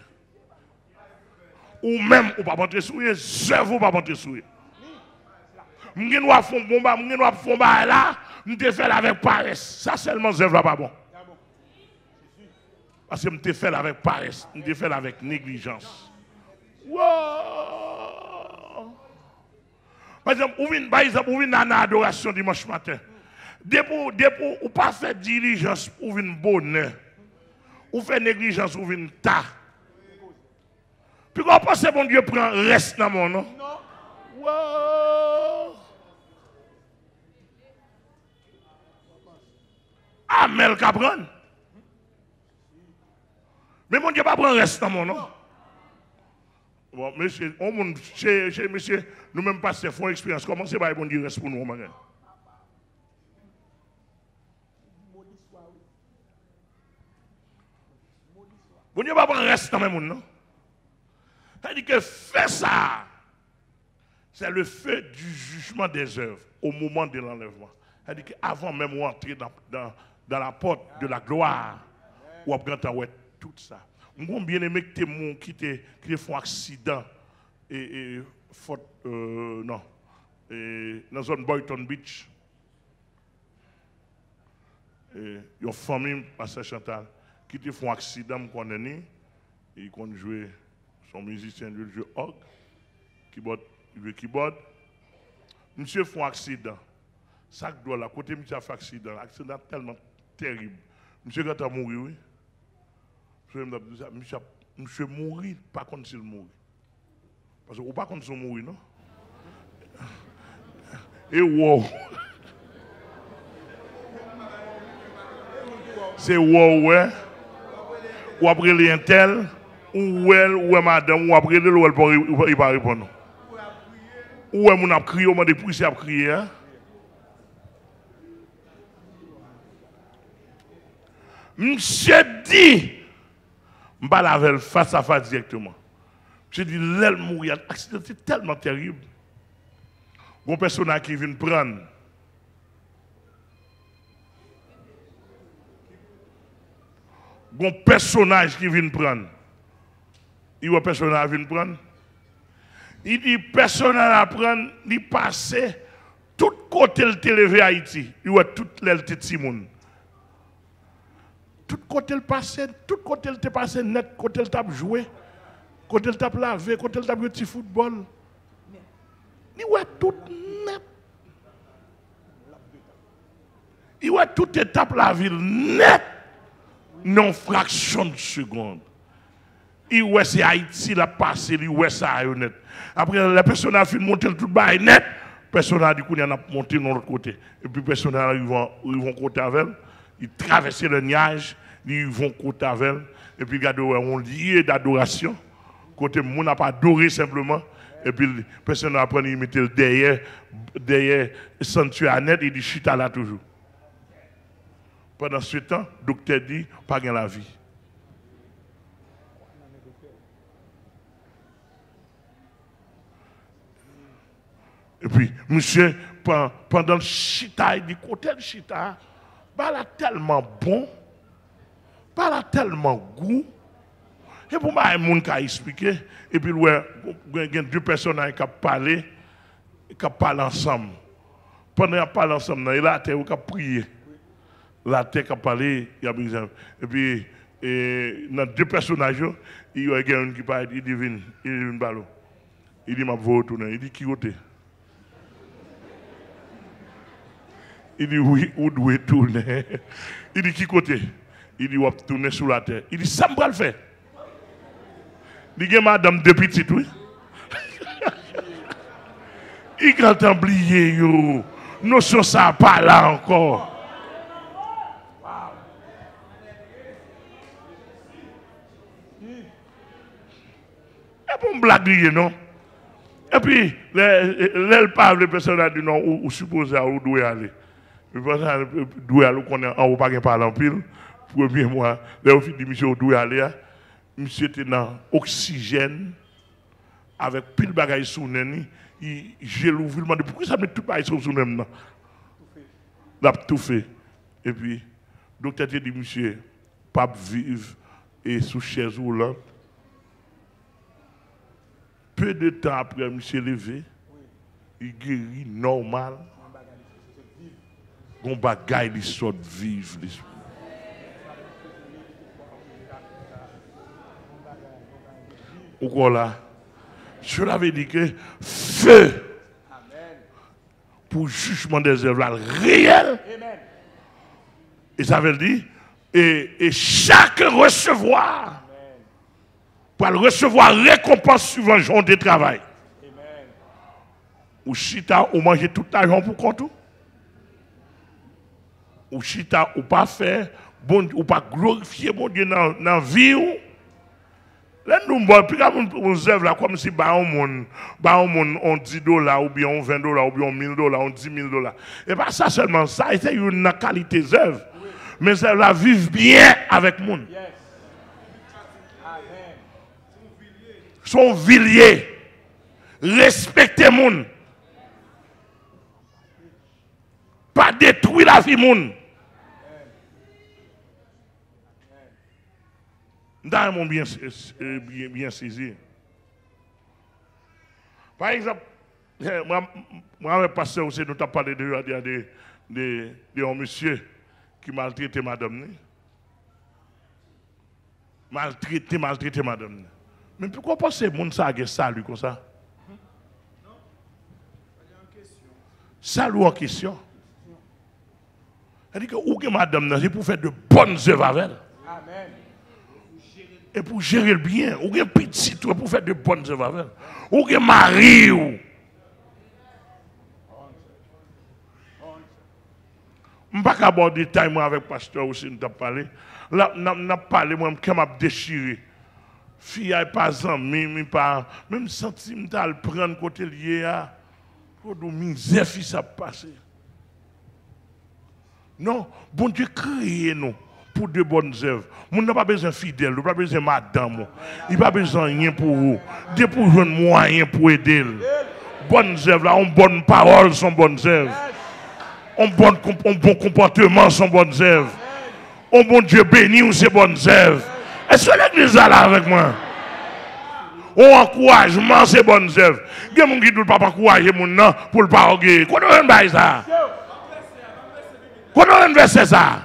Ou même, ou pas monter souillé, les œuvres pas monter souillé. Je ne vais pas faire là, je te fais avec paresse. Ça seulement, je ne vais pas bon. Parce que je te fais avec paresse, je te fais avec négligence. Wow. Par exemple, vous venez dans l'adoration dimanche matin. Depuis ou pas faire diligence pour une bonheur. Ou faire négligence pour une ta. Puis quand on pense que bon Dieu prend reste dans mon nom. Non. Wow. Amel Capron. Mais mon Dieu pas prendre reste dans mon nom. Bon, monsieur, chez monsieur, nous-mêmes passons font expérience. Comment c'est pas bon Dieu reste pour nous, mon gars? Bon Dieu pas prendre reste dans mon nom, non? C'est-à-dire que fait ça, c'est le feu du jugement des œuvres au moment de l'enlèvement. C'est-à-dire qu'avant même d'entrer dans la porte de la gloire, ou après tout ça. Moi, bien aimé que mon qui font accident et faute non dans la zone Boynton Beach. Et une famille Pasteur Chantal qui te font accident me connaît et qu'on jouer son musicien de jeu orgue keyboard. Monsieur font accident. Ça doit là côté monsieur a fait accident tellement terrible. Monsieur quand a mouru oui. Monsieur mourir, pas contre s'il mourit. Parce que ou pas contre s'il mourir, non? Et wow! C'est wow, ouais. Ou après les intel, ou elle, ou madame, ou après le ou il va répondre. Ou elle, mon a crié, on m'a dit, pour ça, a crié. Monsieur dit, je ne vais pas face à face directement. Je dis, l'aile mourir, l'accident c'est tellement terrible. Bon personnage qui vient prendre. Bon personnage qui vient prendre. Il y a un personnage qui vient prendre. Il dit, personnage à prendre, il passe tout côté le télévé Haïti. Il y a toute l'aile de Simone. Tout côté le passé, tout côté le passé net, côté le tape joué, côté le tape lavé, côté le tape petit football. Il y a tout net. Il y a toute étape la ville net, non fraction de seconde. Il y a c'est Haïti la passé, il y a ça net. Après la personne a fait monter le tout bas net, personne a dit qu'on a monté de l'autre côté. Et puis personne a ils vont côté avec elle. Ils traversent le nuage, ils vont côté avec elle. Et puis, regardez, on lié d'adoration. Côté, on n'a pas adoré simplement. Et puis, personne n'a appris, il mettait le derrière le sanctuaire net, il dit chita là toujours. Pendant ce temps, le docteur dit, pas gain la vie. Et puis, monsieur, pendant le chita, il dit, côté le chita, pas là tellement bon, pas là tellement goût. Et pour moi, il y a des gens qui ont expliqué. Et puis, il y a deux personnes qui parlent ensemble. Pendant qu'ils parlent ensemble, il y a la terre qui a prié. La terre qui a parlé, il y a besoin. Et puis, dans deux personnages, il y a un qui parle, il dit, viens, ballon. Il dit, je vais retourner. Il dit, qui est? Il dit, oui, où doit tourner? Il dit, qui côté? Il dit, on va tourner sur la terre. Il dit, ça me va le faire. Il dit, madame de petite, oui. Il quand oublié, yo. Nous sommes ça pas là encore. Et pour me blaguer, non? Et puis, les parle de personnes a dit non, ou supposé où doit aller. Doit aller, qu'on est en haut, pas de parler en pile. Premier mois, là, au fil de monsieur, où doit aller. Monsieur était dans l'oxygène, avec pile de bagages sous le j'ai l'ouvert, il m'a dit pourquoi ça met tout bagages sous le nez? Il a tout fait. Et puis, le docteur a dit, monsieur, pas vivre et sous chaise roulante. Peu de temps après, monsieur levé, il guérit normal. Bon bagaille, il sort vivre. Pourquoi là? Je l'avais dit que feu pour jugement des œuvres réel. Et ça veut dire, et chaque recevoir pour recevoir récompense suivant le jour de travail. Ou chita, ou manger tout l'argent pour compte. Ou chita, ou pas faire, bon, ou pas glorifier bon Dieu dans la vie. Là, nous, puis nous œuvre là comme si on $10 ou bien $20 ou bien $1000 ou $10 000. Et pas ça seulement, ça c'est une qualité d'œuvre. Mais ça la vivre bien avec le monde. Son villiers. Respecter le monde. Pas détruire la vie du monde. Nous bien saisi. Par exemple, moi, avec pasteur aussi, nous avons parlé de un monsieur qui maltraité madame. Maltraité madame. Mais pourquoi penser que ça a salut comme ça? Salut en question. C'est-à-dire que où que madame, c'est pour faire de bonnes œuvres avec elle. Amen. Et pour gérer le bien, ou un petit pour faire de bonnes œuvres avec elle. Ou un mari. Je ne vais pas aborder détail avec le pasteur aussi, nous avons parlé. Là, nous avons parlé, moi, je m'a déchiré. Fille n'est pas amis, même sentimental, prendre côté lié à. Pour nous, misère, fille, ça passe. Non, bon Dieu crée nous pour de bonnes œuvres. Nous n'a pas besoin de fidèles, nous n'a pas besoin de madame. Il n'a pas besoin de rien pour vous. Dieu pour jouer un moyen pour aider. Bonnes œuvres, là, bonnes paroles sont bonnes œuvres. Un bon comportement sont bonnes œuvres. Un bon Dieu béni ces bonnes œuvres. Est-ce que l'église est là avec moi? Un encouragement ces bonnes œuvres. Il y a des gens qui ne peuvent pas encourager les gens pour ne pas orgueiller. Qu'on a un ça? Qu'on a un verset ça?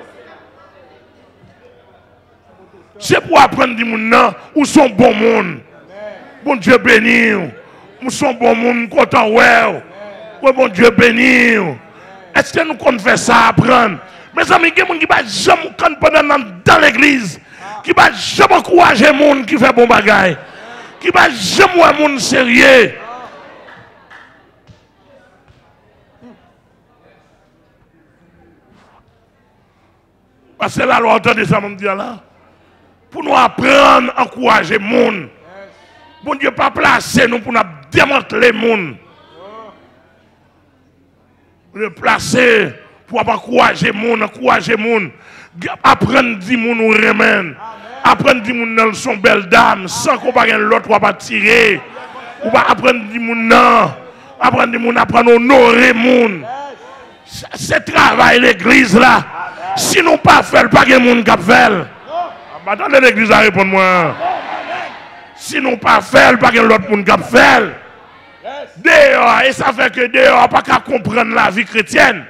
C'est pour apprendre des gens où sont bons monde. Bon Dieu béni. Où sont bons monde content ouais. Bon Dieu béni. Est-ce que nous comptons faire ça apprendre? Mes amis, il y a des gens qui ne jamais pendant dans l'église, qui ne jamais encourager les gens qui font bon bagage, qui ne jamais voir les gens sérieux. Parce que la loi entend ça, me dit là. Pour nous apprendre à encourager les gens. Bon Dieu, pas placer nous pour nous démanteler les gens. Le placer pour encourager les gens, encourager les gens. Apprendre des gens nous remènent. Apprendre des gens sont belles dames, sans qu'on pas l'autre va pas tirer. Ou pas apprendre des gens, apprendre des gens, apprendre à honorer les gens. C'est travail l'église là. Si nous pas faire, pas de gens qui fait. Attendez l'église à répondre moi. Si nous pas faire, pas de l'autre monde qui fait. Dehors, et ça fait que dehors, pas qu'à comprendre la vie chrétienne.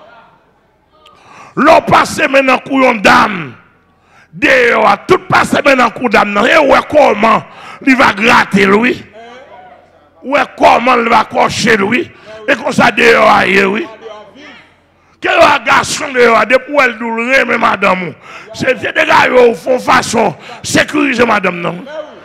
L'on passe maintenant couillon d'âme. Dehors, tout passe maintenant coup d'âme. Et ouais, comment il va gratter lui? Ouais, comment il va cocher lui? Et comme ça dehors, oui. Quel garçon dehors, depuis elle douloureuse, mais madame. C'est des gars qui font façon sécuriser madame. Non?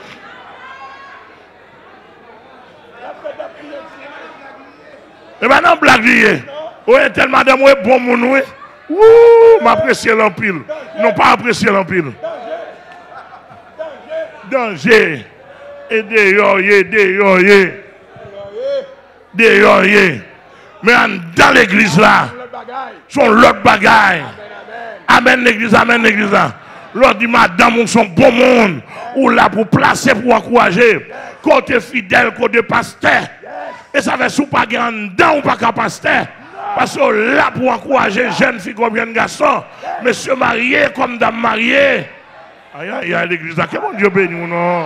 Et maintenant, blague, oui, tel madame, oui, bon mon, oui. Ouh, m'apprécier l'empile. Non, pas apprécier l'empile. Danger. Et dehors. Mais dans l'église là, sont l'autre bagaille. Amen l'église là. L'autre dit, madame, on sont bon monde. Ou là pour placer, pour encourager. Côté fidèle, côté pasteur. Et ça fait sous pas dedans ou pas qu'un pasteur. Parce que là pour encourager jeunes filles comme jeunes garçons, monsieur marié comme dame mariée. Il y a l'église là, que mon Dieu béni ou non?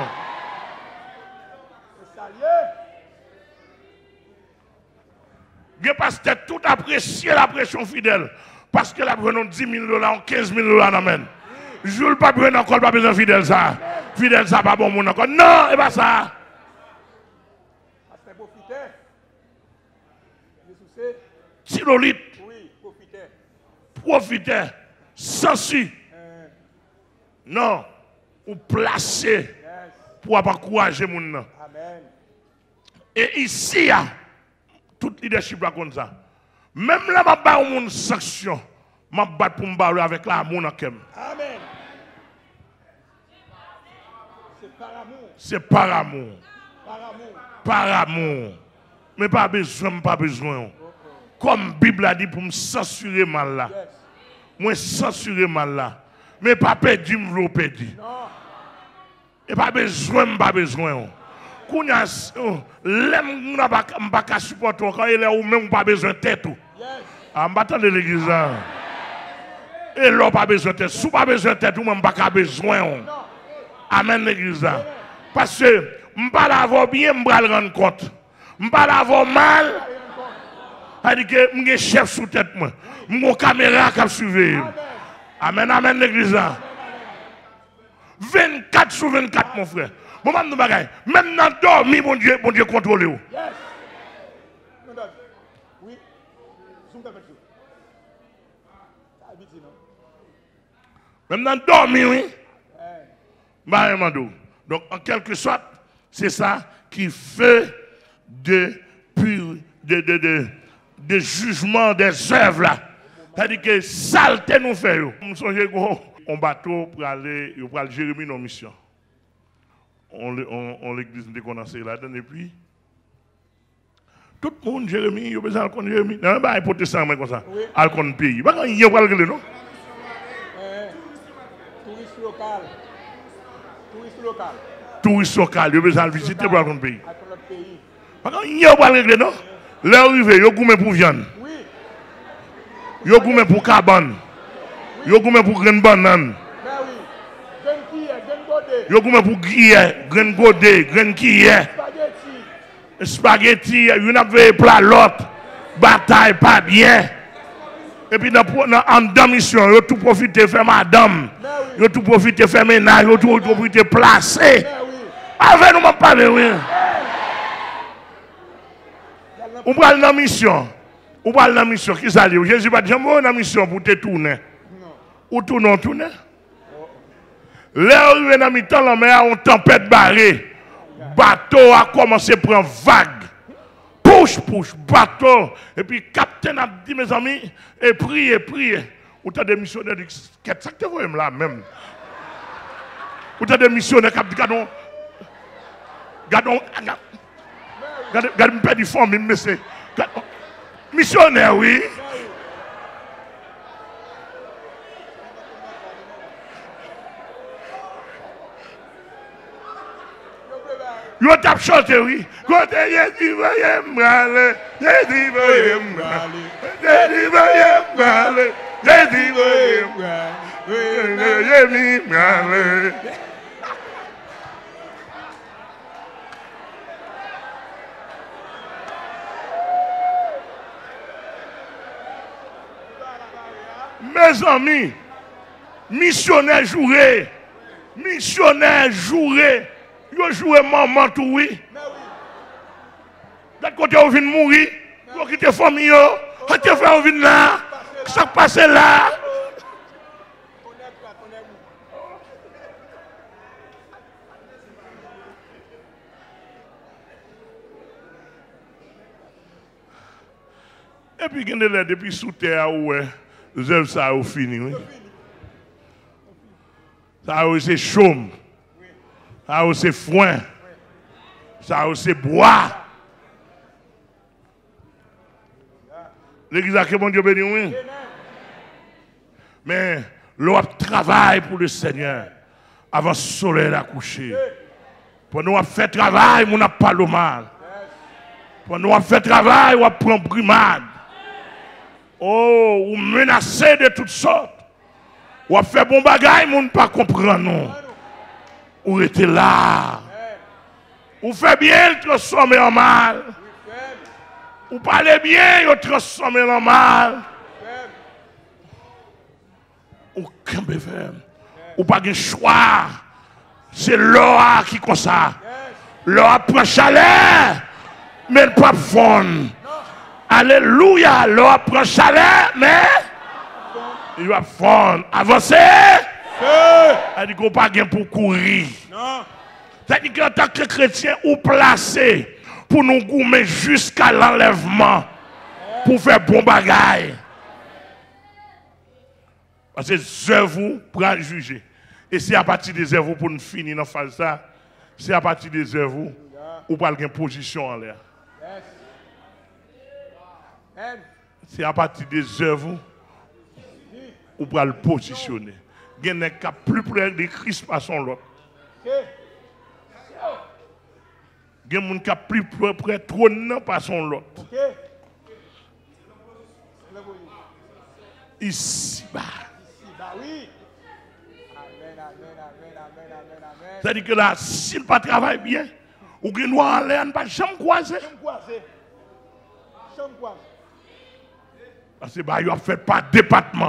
Dieu pasteur tout apprécier la pression fidèle. Parce que là, prenons $10 000, $15 000 d'amène. Je ne veux pas prendre encore, pas besoin de fidèle ça. Fidèle ça, pas bon monde encore. Non, et pas ça. Silolite. Oui, profiteur. Sensu. Non. Ou placer. pour encourager les gens. Et ici, tout leadership là comme ça. Même là, je bats une sanction. Je bats pour me battre avec l'amour dans le Amen. C'est par amour. C'est par amour. Par amour. Par amour. Mais pas besoin, pas besoin. Comme la Bible a dit pour me censurer mal là. Moi, censurer mal là. Mais pas perdu, je veux perdre. Et pas besoin, pas besoin. Quand l'aime, je ne pas supporter quand il est ou même pas besoin de tête. En battant de l'église. Et là, pas besoin de tête. Si pas besoin de tête, ou même pas besoin. Amen, l'église. Parce que je ne pas l'avoir bien, je ne pas le rendre compte. Je ne pas l'avoir mal. C'est-à-dire que je suis un chef sous tête. Je suis une caméra qui suit. Amen, amen, l'église. 24 sur 24, mon frère. Même dans le dormi, mon Dieu contrôle. Oui. Même dans le dormi, oui. Donc, en quelque sorte, c'est ça qui fait de jugement des œuvres là. C'est-à-dire que saleté nous fait. Nous sommes en bateau pour aller Jérémie nos missions. On l'église de commencer là-dedans et puis tout le monde Jérémie, il a besoin de Jérémie. Non, pas protestant comme ça. Al kon pays. Pas quand il y a pas le non. Touriste local. Touriste local, il a besoin de visiter pour le pays. Pas quand il y a pas le non. Là arrivé, il a goûté pour viande. Il a goûté pour cabane. Il a goûté pour graine banane. Yo goumé pour griller, grain godé, grain quillé, spaghetti, yon a veillé plat l'autre, bataille pas bien. Et puis en deux missions, yo tout profité faire madame, yo tout profité faire ménage, yo tout profité placer. Avec nous m'en parler oui. On parle dans mission. On parle dans mission qui ça dit Jésus pas jamais dans mission pour te tourner. Ou tourner. Là, on est dans le temps, la mer a une tempête barrée. Bateau a commencé à prendre vague. Push, bateau. Et puis, le capitaine a dit, mes amis, et priez. Ou t'as des missionnaires qui disent, qu'est-ce que tu vois là même? Ou t'as des missionnaires qui disent, gardons, me perdre du fond, mais c'est. Missionnaire, oui. Yo tap chanté, oui. Côté Yedi voyez m'aller, Yedi voyez m'aller, Yedi voyez m'aller, Yedi voyez m'aller. Mes amis, missionnaires joués, Yo joué maman tout oui. D'un côté on vient de mourir, on quitte famille, on te fait on vient là, ça passe là. Et puis depuis sous terre ouais, ça a fini oui. Ça a c'est chaume. Ça c'est foin. Ça c'est bois. L'église a que bon Dieu béni, oui. Mais l'on travaille pour le Seigneur avant le soleil à coucher. Pour nous faire travail, on n'a pas le mal. Pour nous faire travail, on prend brimade. Oh, ou menacé de toutes sortes. Ou fait bon bagage, on ne pas comprendre non. Ou était là. Ou fait bien le transformer en mal. Ou parlez bien, le transformer en mal. Ou camper ferme. Ou pas de choix. C'est l'eau qui comme ça. L'eau prend chaleur, mais pas fond. Alléluia, l'eau prend chaleur, mais il va fondre. Avancez. Elle dit qu'on pas gain pour courir. C'est-à-dire qu'en tant que chrétien, ou placé pour nous goumer jusqu'à l'enlèvement, pour faire bon bagaille. Parce que les œuvres pour juger. Et c'est à partir des œuvres pour nous finir dans la phase ça, c'est à partir des œuvres où pas une position en l'air. C'est à partir des œuvres où pas le positionner. Il y a un plus près de Christ par son l'autre. Il y a un cas plus près trône par son l'autre. Ici bas. Oui. C'est-à-dire que là, s'il ne travaille pas bien, ou qu'il doit en l'air, ne pas jamais croiser. Parce que il ne fait pas département.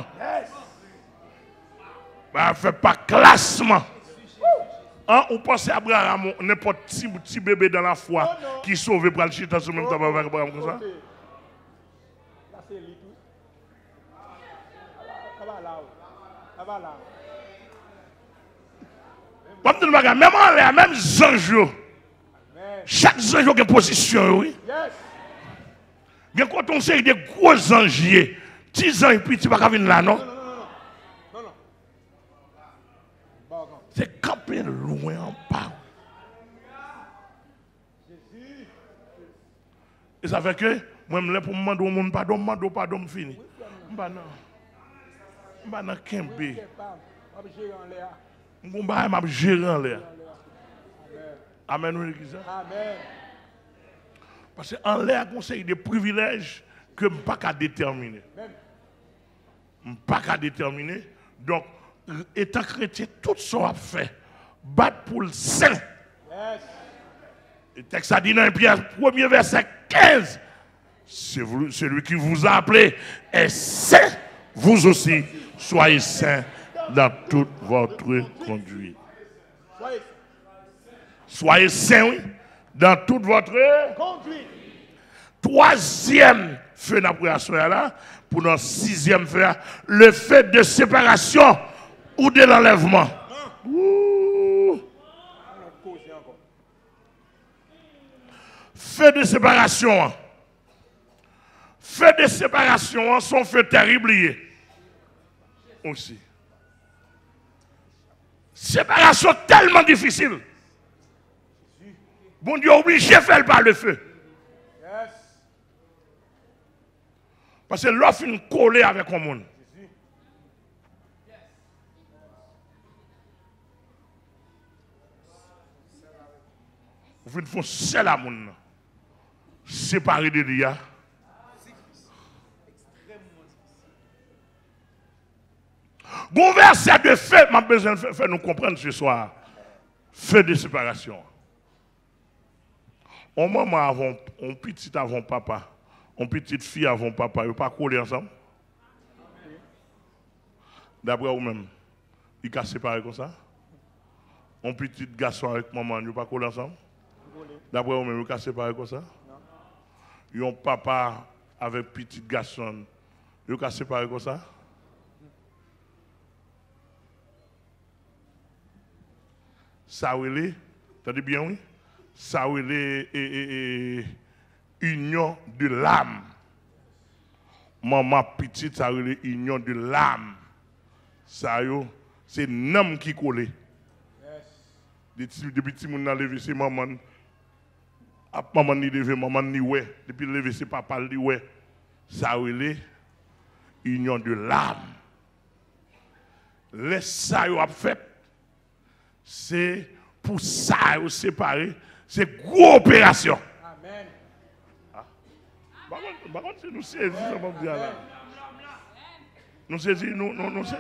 Il ne fait pas classement. Ou pensez à Abraham, n'importe petit bébé dans la foi qui sauve pour le chita sur le même temps avec Abraham comme ça. Même en l'air, même Zanjo, chaque Zanjo a une position, oui. Il y a quand on sait des gros angiers, petits anges et puis tu vas pas venir là, non? C'est camper loin en bas. Et ça fait que, moi, je pour me demander pardon, fini. Je ne suis pas dans Kembe. Je suis gérer en l'air. Amen. Amen. Parce qu'en l'air, conseil des privilèges que je ne peux pas déterminer. Je ne peux pas déterminer. Donc, étant chrétien, tout ce qu'on a fait, battre pour le saint. Le texte a dit dans Pierre 1er verset 15, celui qui vous a appelé est saint, vous aussi soyez saints dans toute votre conduite. Soyez saints, oui, dans toute votre conduite. Troisième feu d'approbation là, pour notre sixième feu, le fait de séparation ou de l'enlèvement. Feu de séparation. Feu de séparation, son feu terrible aussi. Séparation tellement difficile. Bon Dieu obligé de faire par le feu. Parce que l'offre est collée avec le monde. Vous faites seul à monde. Séparé de l'IA. Bon verset de feu, m'a besoin de faire nous comprendre ce soir. Feu de séparation. On maman avant, on petit avant papa, on petite fille avant papa, ils ne pas coller ensemble. D'après vous-même, ils ne séparés comme ça. On petit garçon avec maman, ils ne pas coller ensemble. D'après vous-même, ils ne séparés comme ça. Un papa avec petit garçon, ils ne séparés comme ça. Ça oui, t'as bien oui? Ça oui, union de l'âme. Maman petite, ça oui, union de l'âme. Ça c'est l'âme qui colle. Depuis que mon a levé, c'est maman. Maman ni levé, maman ni ouais. Depuis levé, c'est papa ni ouais. Ça oui, union de l'âme. Laisse ça y a fait. C'est pour ça ou séparer, c'est une grosse opération. Amen. Par contre, si nous saisissons, nous saisissons, nous saisissons.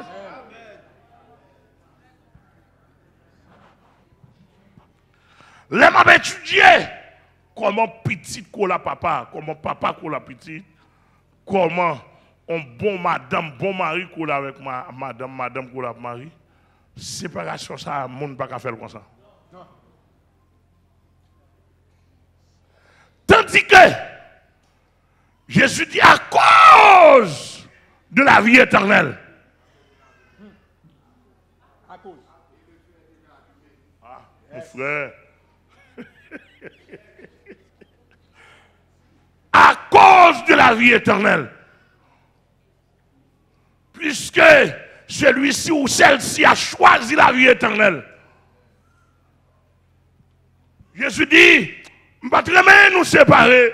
Les m'a étudié comment petit colla papa, comment papa colla petit, comment un bon madame, bon mari colla avec madame colla avec mari. Séparation, ça, le monde ne peut pas faire comme ça. Non. Tandis que Jésus dit à cause de la vie éternelle. À cause. Ah, mon frère, À cause de la vie éternelle. Puisque celui-ci ou celle-ci a choisi la vie éternelle. Jésus dit, je ne vais pas nous séparer.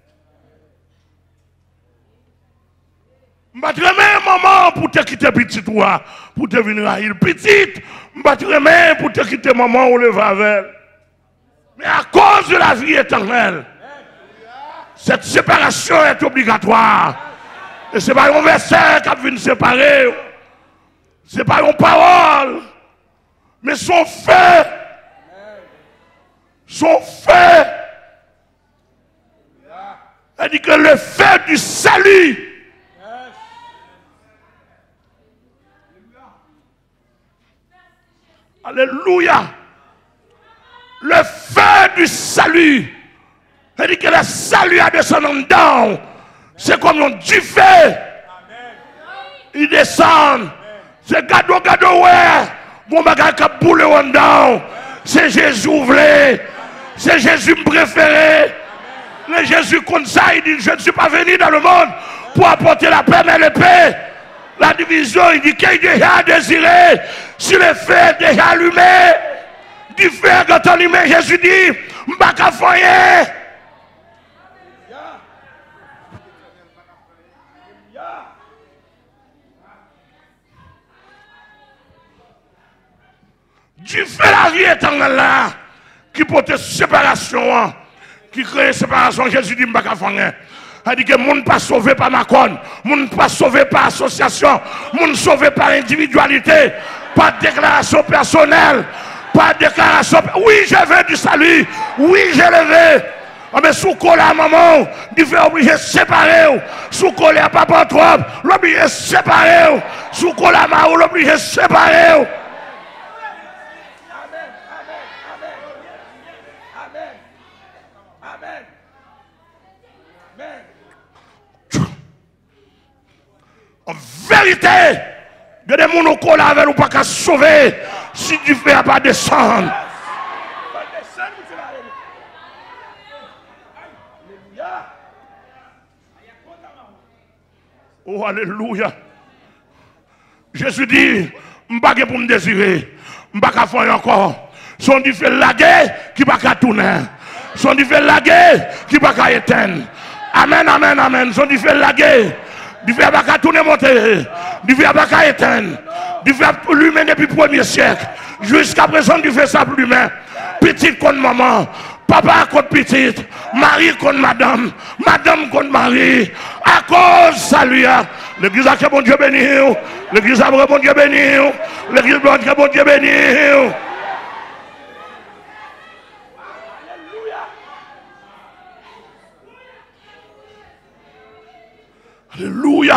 Je ne vais pas maman pour te quitter petit toi, pour te venir à il petite. Je ne vais pas pour te quitter maman ou le avec. Mais à cause de la vie éternelle, cette séparation est obligatoire. Et ce n'est pas un verset qui vient nous séparer. Ce n'est pas une parole. Mais son fait. Son fait. Elle dit que le fait du salut. Alléluia. Le fait du salut. Elle dit que le salut a descendu dedans. C'est comme un du feu. Il descend. C'est gado ouais. Bon bagage qui a boulé en dedans. C'est Jésus ouvré. C'est Jésus préféré. Le Jésus comme ça, il dit, je ne suis pas venu dans le monde pour apporter la paix, mais la paix. La division, il dit qu'il est déjà désiré. Si le feu est déjà allumé, du feu quand on allumé, Jésus dit, je ne vais pas foyer. Dieu fait la vie éternelle là, qui porte séparation, qui crée séparation. Jésus dit, je ne vais pas faire. Il dit que le monde pas sauvé par Macron, le monde pas sauvé par association, le monde sauvé par individualité, pas de déclaration personnelle, pas de déclaration. Oui, je veux du salut, oui, je le veux. Mais sous colère, maman, il fait obligé de séparer. Sous colère, papa, trop, l'obligé de séparer. Sous colère, maman, l'obligé de séparer. En vérité, il y a des gens qui sont avec nous pas qu'à sauver si tu fais pas descendre. Oh, alléluia. Jésus dit, je ne vais pas pour me désirer, je ne vais pas faire encore. Son dit fait la guerre qui ne va pas tourner. Son dit fait la guerre qui ne va pas éteindre. Amen, amen, amen. Son dit fait la guerre. Du fait pas tourner monter, du fait pas éteindre, du fait l'humain depuis le 1er siècle. Jusqu'à présent, du fait ça pour l'humain. Petite contre maman, papa contre petite, mari contre madame, madame contre mari. À cause salut, l'église a que bon Dieu béni, l'église a bon Dieu béni, l'église a bon Dieu béni. Alléluia.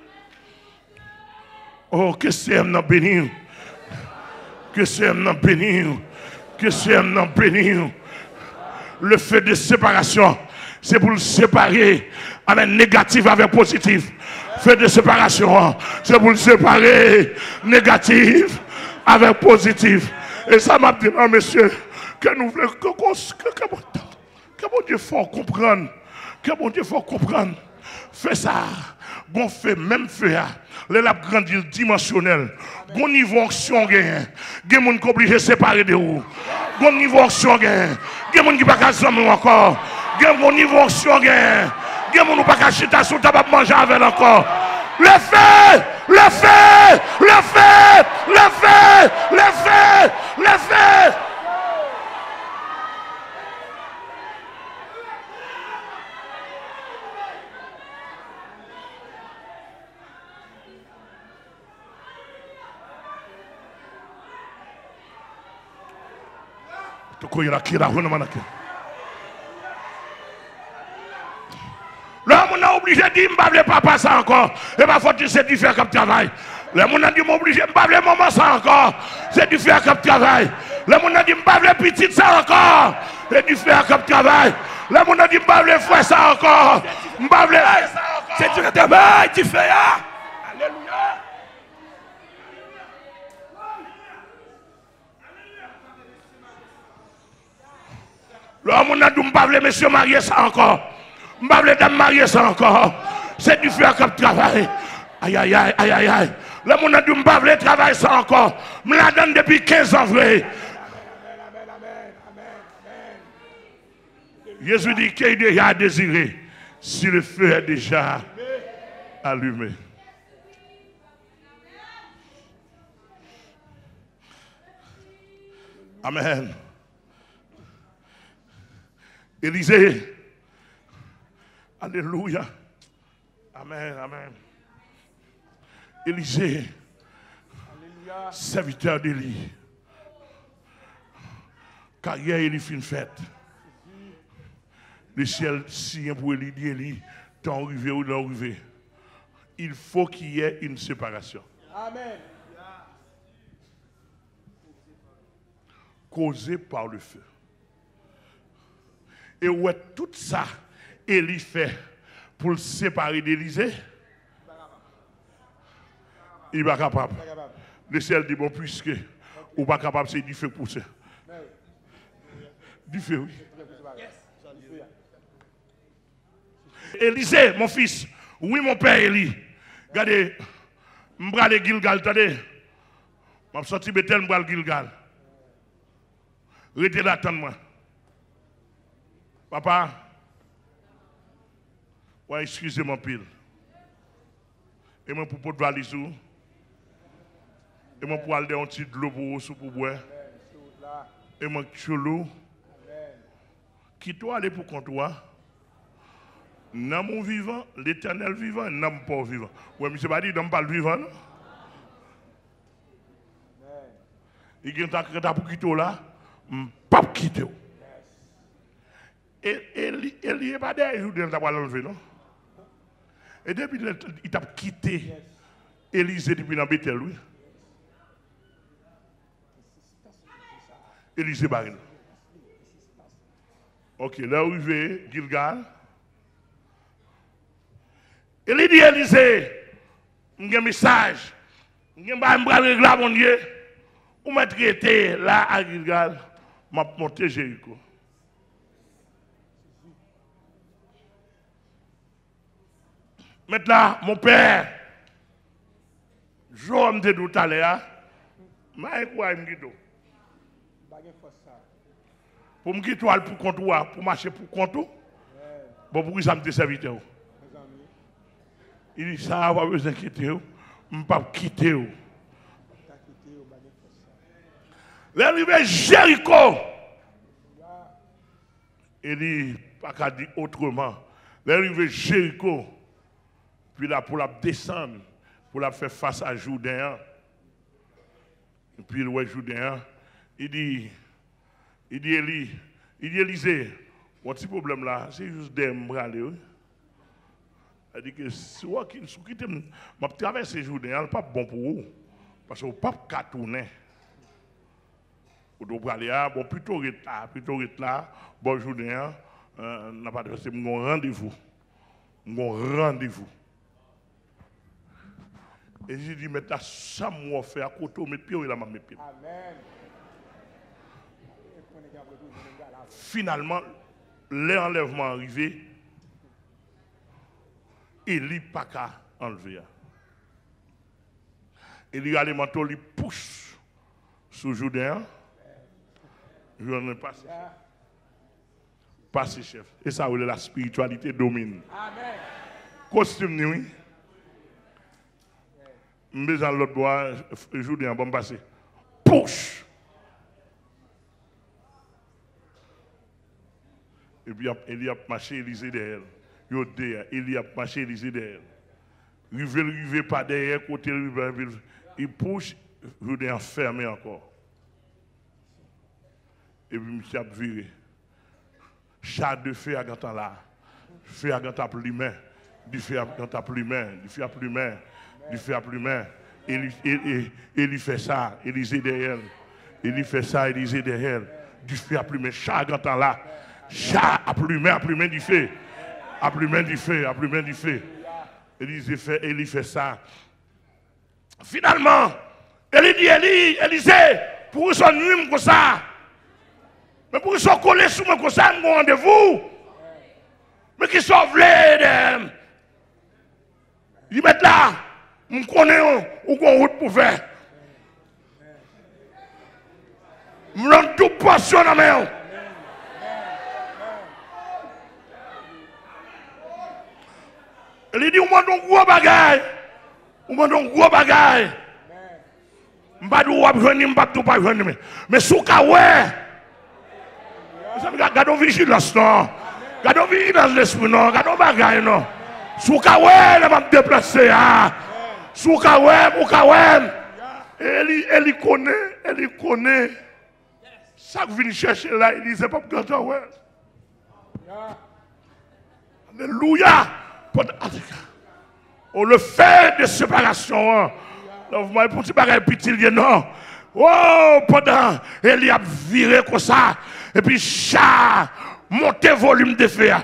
Oh, que c'est un béni. Que c'est un béni. Que c'est un béni. Le fait de séparation, c'est pour le séparer avec négatif avec positif. Fait de séparation, c'est pour le séparer négatif avec positif. Et ça m'a dit, non, monsieur, que nous voulons que mon Dieu faut comprendre. Que mon Dieu faut comprendre. Fais ça. Bon fait, même fait, les lab grandit dimensionnel. Bon niveau action gain. Gen moun qui obligé séparer de vous. Bon niveau action gain. Gen moun qui pas qu'à s'aimer encore. Gen bon niveau action gain. Gen moun pas qu'à chita sous tabac manger avec encore. Le fait, le fait, le fait, le fait, le fait, le fait. Là, on a obligé de dire, je ne vais pas passer ça encore. Et ma faute, c'est du faire comme travail. Là, on a dit, obligé de ne pas maman ça encore. C'est du faire comme travail. Là, on a dit, je ne vais pas petite ça encore. C'est du faire comme travail. Là, on a dit, je ne vais pas faire ça encore. C'est du travail, tu fais ça. Alléluia. L'homme n'a pas voulu monsieur marier ça encore. Je ne pas voulu dame marier ça encore. C'est du feu qui travaille. Aïe, aïe, aïe, aïe, aïe, aïe. L'homme n'a pas voulu travailler ça encore. Je me la donne depuis 15 ans, vrai. Jésus dit qu'il est déjà désiré si le feu est déjà allumé. Amen. Élisée. Alléluia. Amen, amen. Élisée, serviteur d'Élie. Carrière Élie fin faite. Le ciel si pour Élie dit Élie, t'en arrivé ou non arrivé. Il faut qu'il y ait une séparation. Amen. Causée par le feu. Et ouais, tout ça, Élie fait pour le séparer d'Élysée. Il n'est pas capable. Le ciel dit, bon, puisque ou pas capable, c'est du feu pousser. Du feu, oui. Élisée, mon fils, oui, mon père Élie. Regardez, je vais aller Gilgal, attendez. Je vais sortir Bethel, je vais aller Gilgal. Restez là, attendez-moi. Papa, ouais, excusez-moi, pile. Et moi, pour de valise, et moi, pour aller dans un petit de l'eau pour boire. Et moi, cholo. Qui doit aller pour contre toi? Non, mon vivant, l'éternel vivant, non, pas vivant. Oui, mais c'est pas dit, non, pas le vivant, non? Il y a un temps pour quitter là, pas quitter. Et il n'y a pas d'ailleurs, il t'a pas l'enlever, non? Et depuis il t'a quitté Élisée depuis dans Bethel, oui. Élisée Baril. Ok, là où il va, Gilgal. Il dit Élisée, j'ai un message, j'ai un règle mon Dieu. Où m'a traité là à Gilgal, m'a monté Jéricho. Maintenant, mon père, je me dis tout à l'heure, je quoi me guider. Pour me guider pour compte pour marcher pour compte. Bon, pour ça me déserviter. Il dit ça va vous inquiéter, je ne peux pas quitter. L'arrivée Jéricho. Il dit pas qu'à dire autrement. L'arrivée Jéricho. Puis là, pour la descendre, pour la faire face à Jourdain. Et puis le ouais, Jourdain, il dit Élisée, mon petit problème là, c'est juste des m'braler. Il dit que si vous quittez, je traverse Jourdain, ce n'est pas bon pour vous. Parce que vous ne pouvez pas tourner. Vous devez aller, bon, plutôt là, bon Jourdain, n'a pas de c'est mon rendez-vous. Mon rendez-vous. Et j'ai dit, mais t'as ça moi fait à côté, mais pied là, mes pieds. Amen. Finalement, l'enlèvement arrivé, Élie pas qu'à enlever. Élie a les manteaux, il pousse sous Jourdain. Je n'en ai pas. Passé, chef. Et ça, où la spiritualité domine. Amen. Costume, oui. Mais dans l'autre bois, je dis un bon passé. Push! Et puis, il a marché Élisée derrière. Il a marché Élisée derrière. Il pas derrière, côté il push, je dis enfermé encore. Et puis, il a viré. Chat de feu à Gantan là. Feu à Gantan plus main. Du feu à Gantan plus main. Du feu à plus main. Du feu à plus main. Il fait ça, Élisée derrière. Il fait ça, Élisée derrière. Du feu à plus main. Chat à Gantan là. Chat à plus main du feu. À plus main du feu, à plus main du feu. Élisée fait ça. Finalement, Élie dit Élisée, pour son nuit comme ça. Mais pour qu'ils soient collés sur moi comme ça, un rendez-vous. Mais qu'ils soient volés. Ils mettent là. Je connais où qu'on route pour faire. Je donne toute passion dans la main. Il dit, on m'a donné un gros bagage. On m'a donné un gros bagage. Je ne vais pas dire, je ne vais pas dire, mais sous le gardons vigilance, non. Gardons vigilance l'esprit, non. Gardons bagage, non. Sous le je vais me déplacer. Sous le elle connaît. Ça que vient chercher là, il dit, c'est pas pour gâteau, ouais. Alléluia. On le fait de séparation. Vous m'avez pour petit non. Oh, pendant, il a viré comme ça. Et puis, chat, monter volume de feu.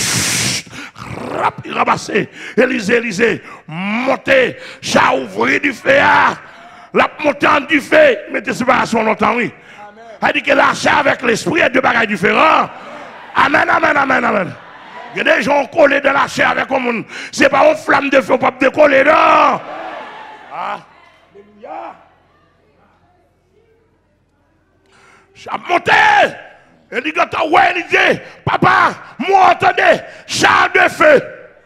Il ramassé. Élisée, monter, chat, ouvrir du feu. La montagne du feu. Mettez séparation longtemps, oui. Elle dit que l'achat avec l'esprit est deux bagages différents. Amen. Il y a des gens collés dans la chair avec un monde. Ce n'est pas une flamme de feu pour décoller, non. Alléluia. J'ai monté. Il dit, il dit, papa, moi, entendez, char de feu.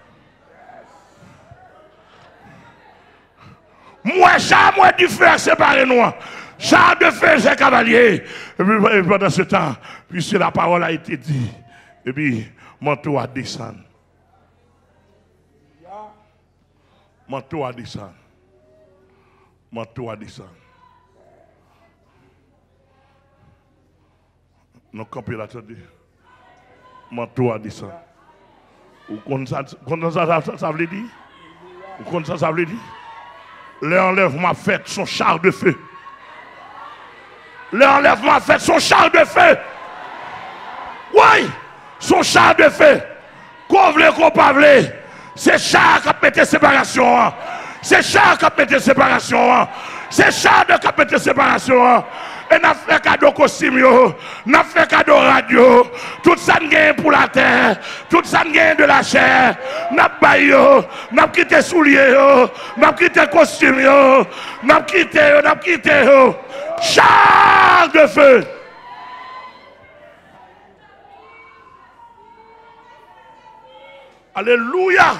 Moi, char, moi, du feu, séparez-nous. Char de feu, c'est cavalier. Et puis, pendant ce temps, puisque la parole a été dite, et puis, manteau à descendre. Manteau à descendre. Manteau à descendre. Nous campons là, attendez. Manteau à descendre. Vous connaissez ça veut dire? Vous connaissez ça veut dire? L'enlèvement fait son char de feu. L'enlèvement fait son char de feu. Oui! Son char de feu, qu'on veut, qu'on pas veut, c'est char qui a pété séparation. C'est char qui a pété séparation. C'est char de qui a pété séparation. Et n'a fait cadeau costume, n'a fait cadeau radio, tout ça gagne pour la terre, tout ça gagne de la chair, n'a pas n'a quitté souliers, n'a quitté costume, n'a quitté, char de feu. Alléluia.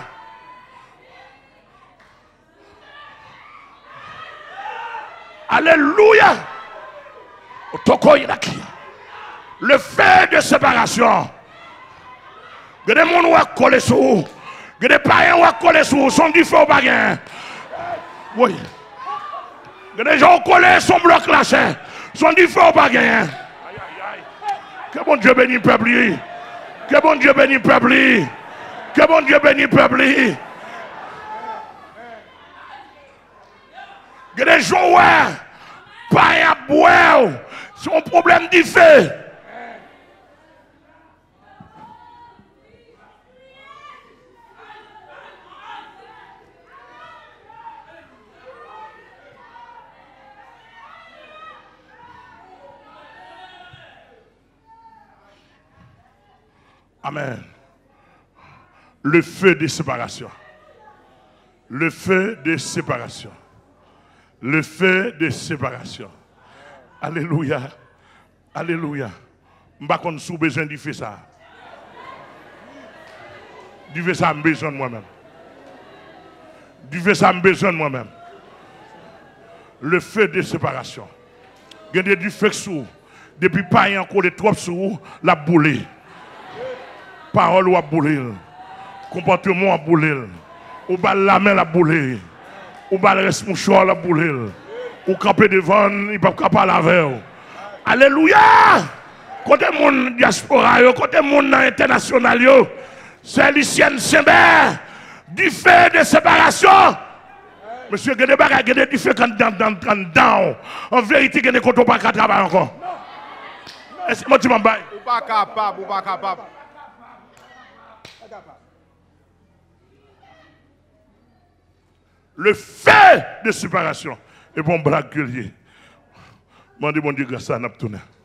Alléluia. Le fait de séparation. Il y a des gens qui ont collé sur vous. Il y a des païens qui ont collé sur vous. Sont du feu au baguin. Oui. Il y a des gens qui ont collé son bloc lâché. Sont du feu au baguin. Que bon Dieu bénisse le peuple. Que bon Dieu bénisse le peuple. Que bon Dieu bénisse le peuple. Il y a des gens qui ont pas à boire. C'est un problème du feu. Amen. Le feu de séparation. Le feu de séparation. Le feu de séparation. Alléluia. Alléluia. Je ne sais pas si vous avez besoin de faire ça. Du fait ça, j'ai besoin de moi-même. Du fait ça, j'ai besoin de moi-même. Le feu de séparation. Il y a du feu sous. Depuis pas encore de trop sous, la boule. Parole ou à boule. Comportement à boule. Ou bal la main la boule. Ou bal reste mouchoir la boule. Ou camper devant, il ne peut pas parler avec. Alléluia! Côté mon diaspora, côté mon international, c'est Lucien Saint-Bert, du fait de séparation. Monsieur, il y a des du fait quand en vérité, il y a des côtés qui ne peuvent pas travailler encore. Est-ce que tu m'en bats? Ou pas capable, ou pas capable. Le fait de séparation est bon blague que lié. Mon Dieu, grâce à nous.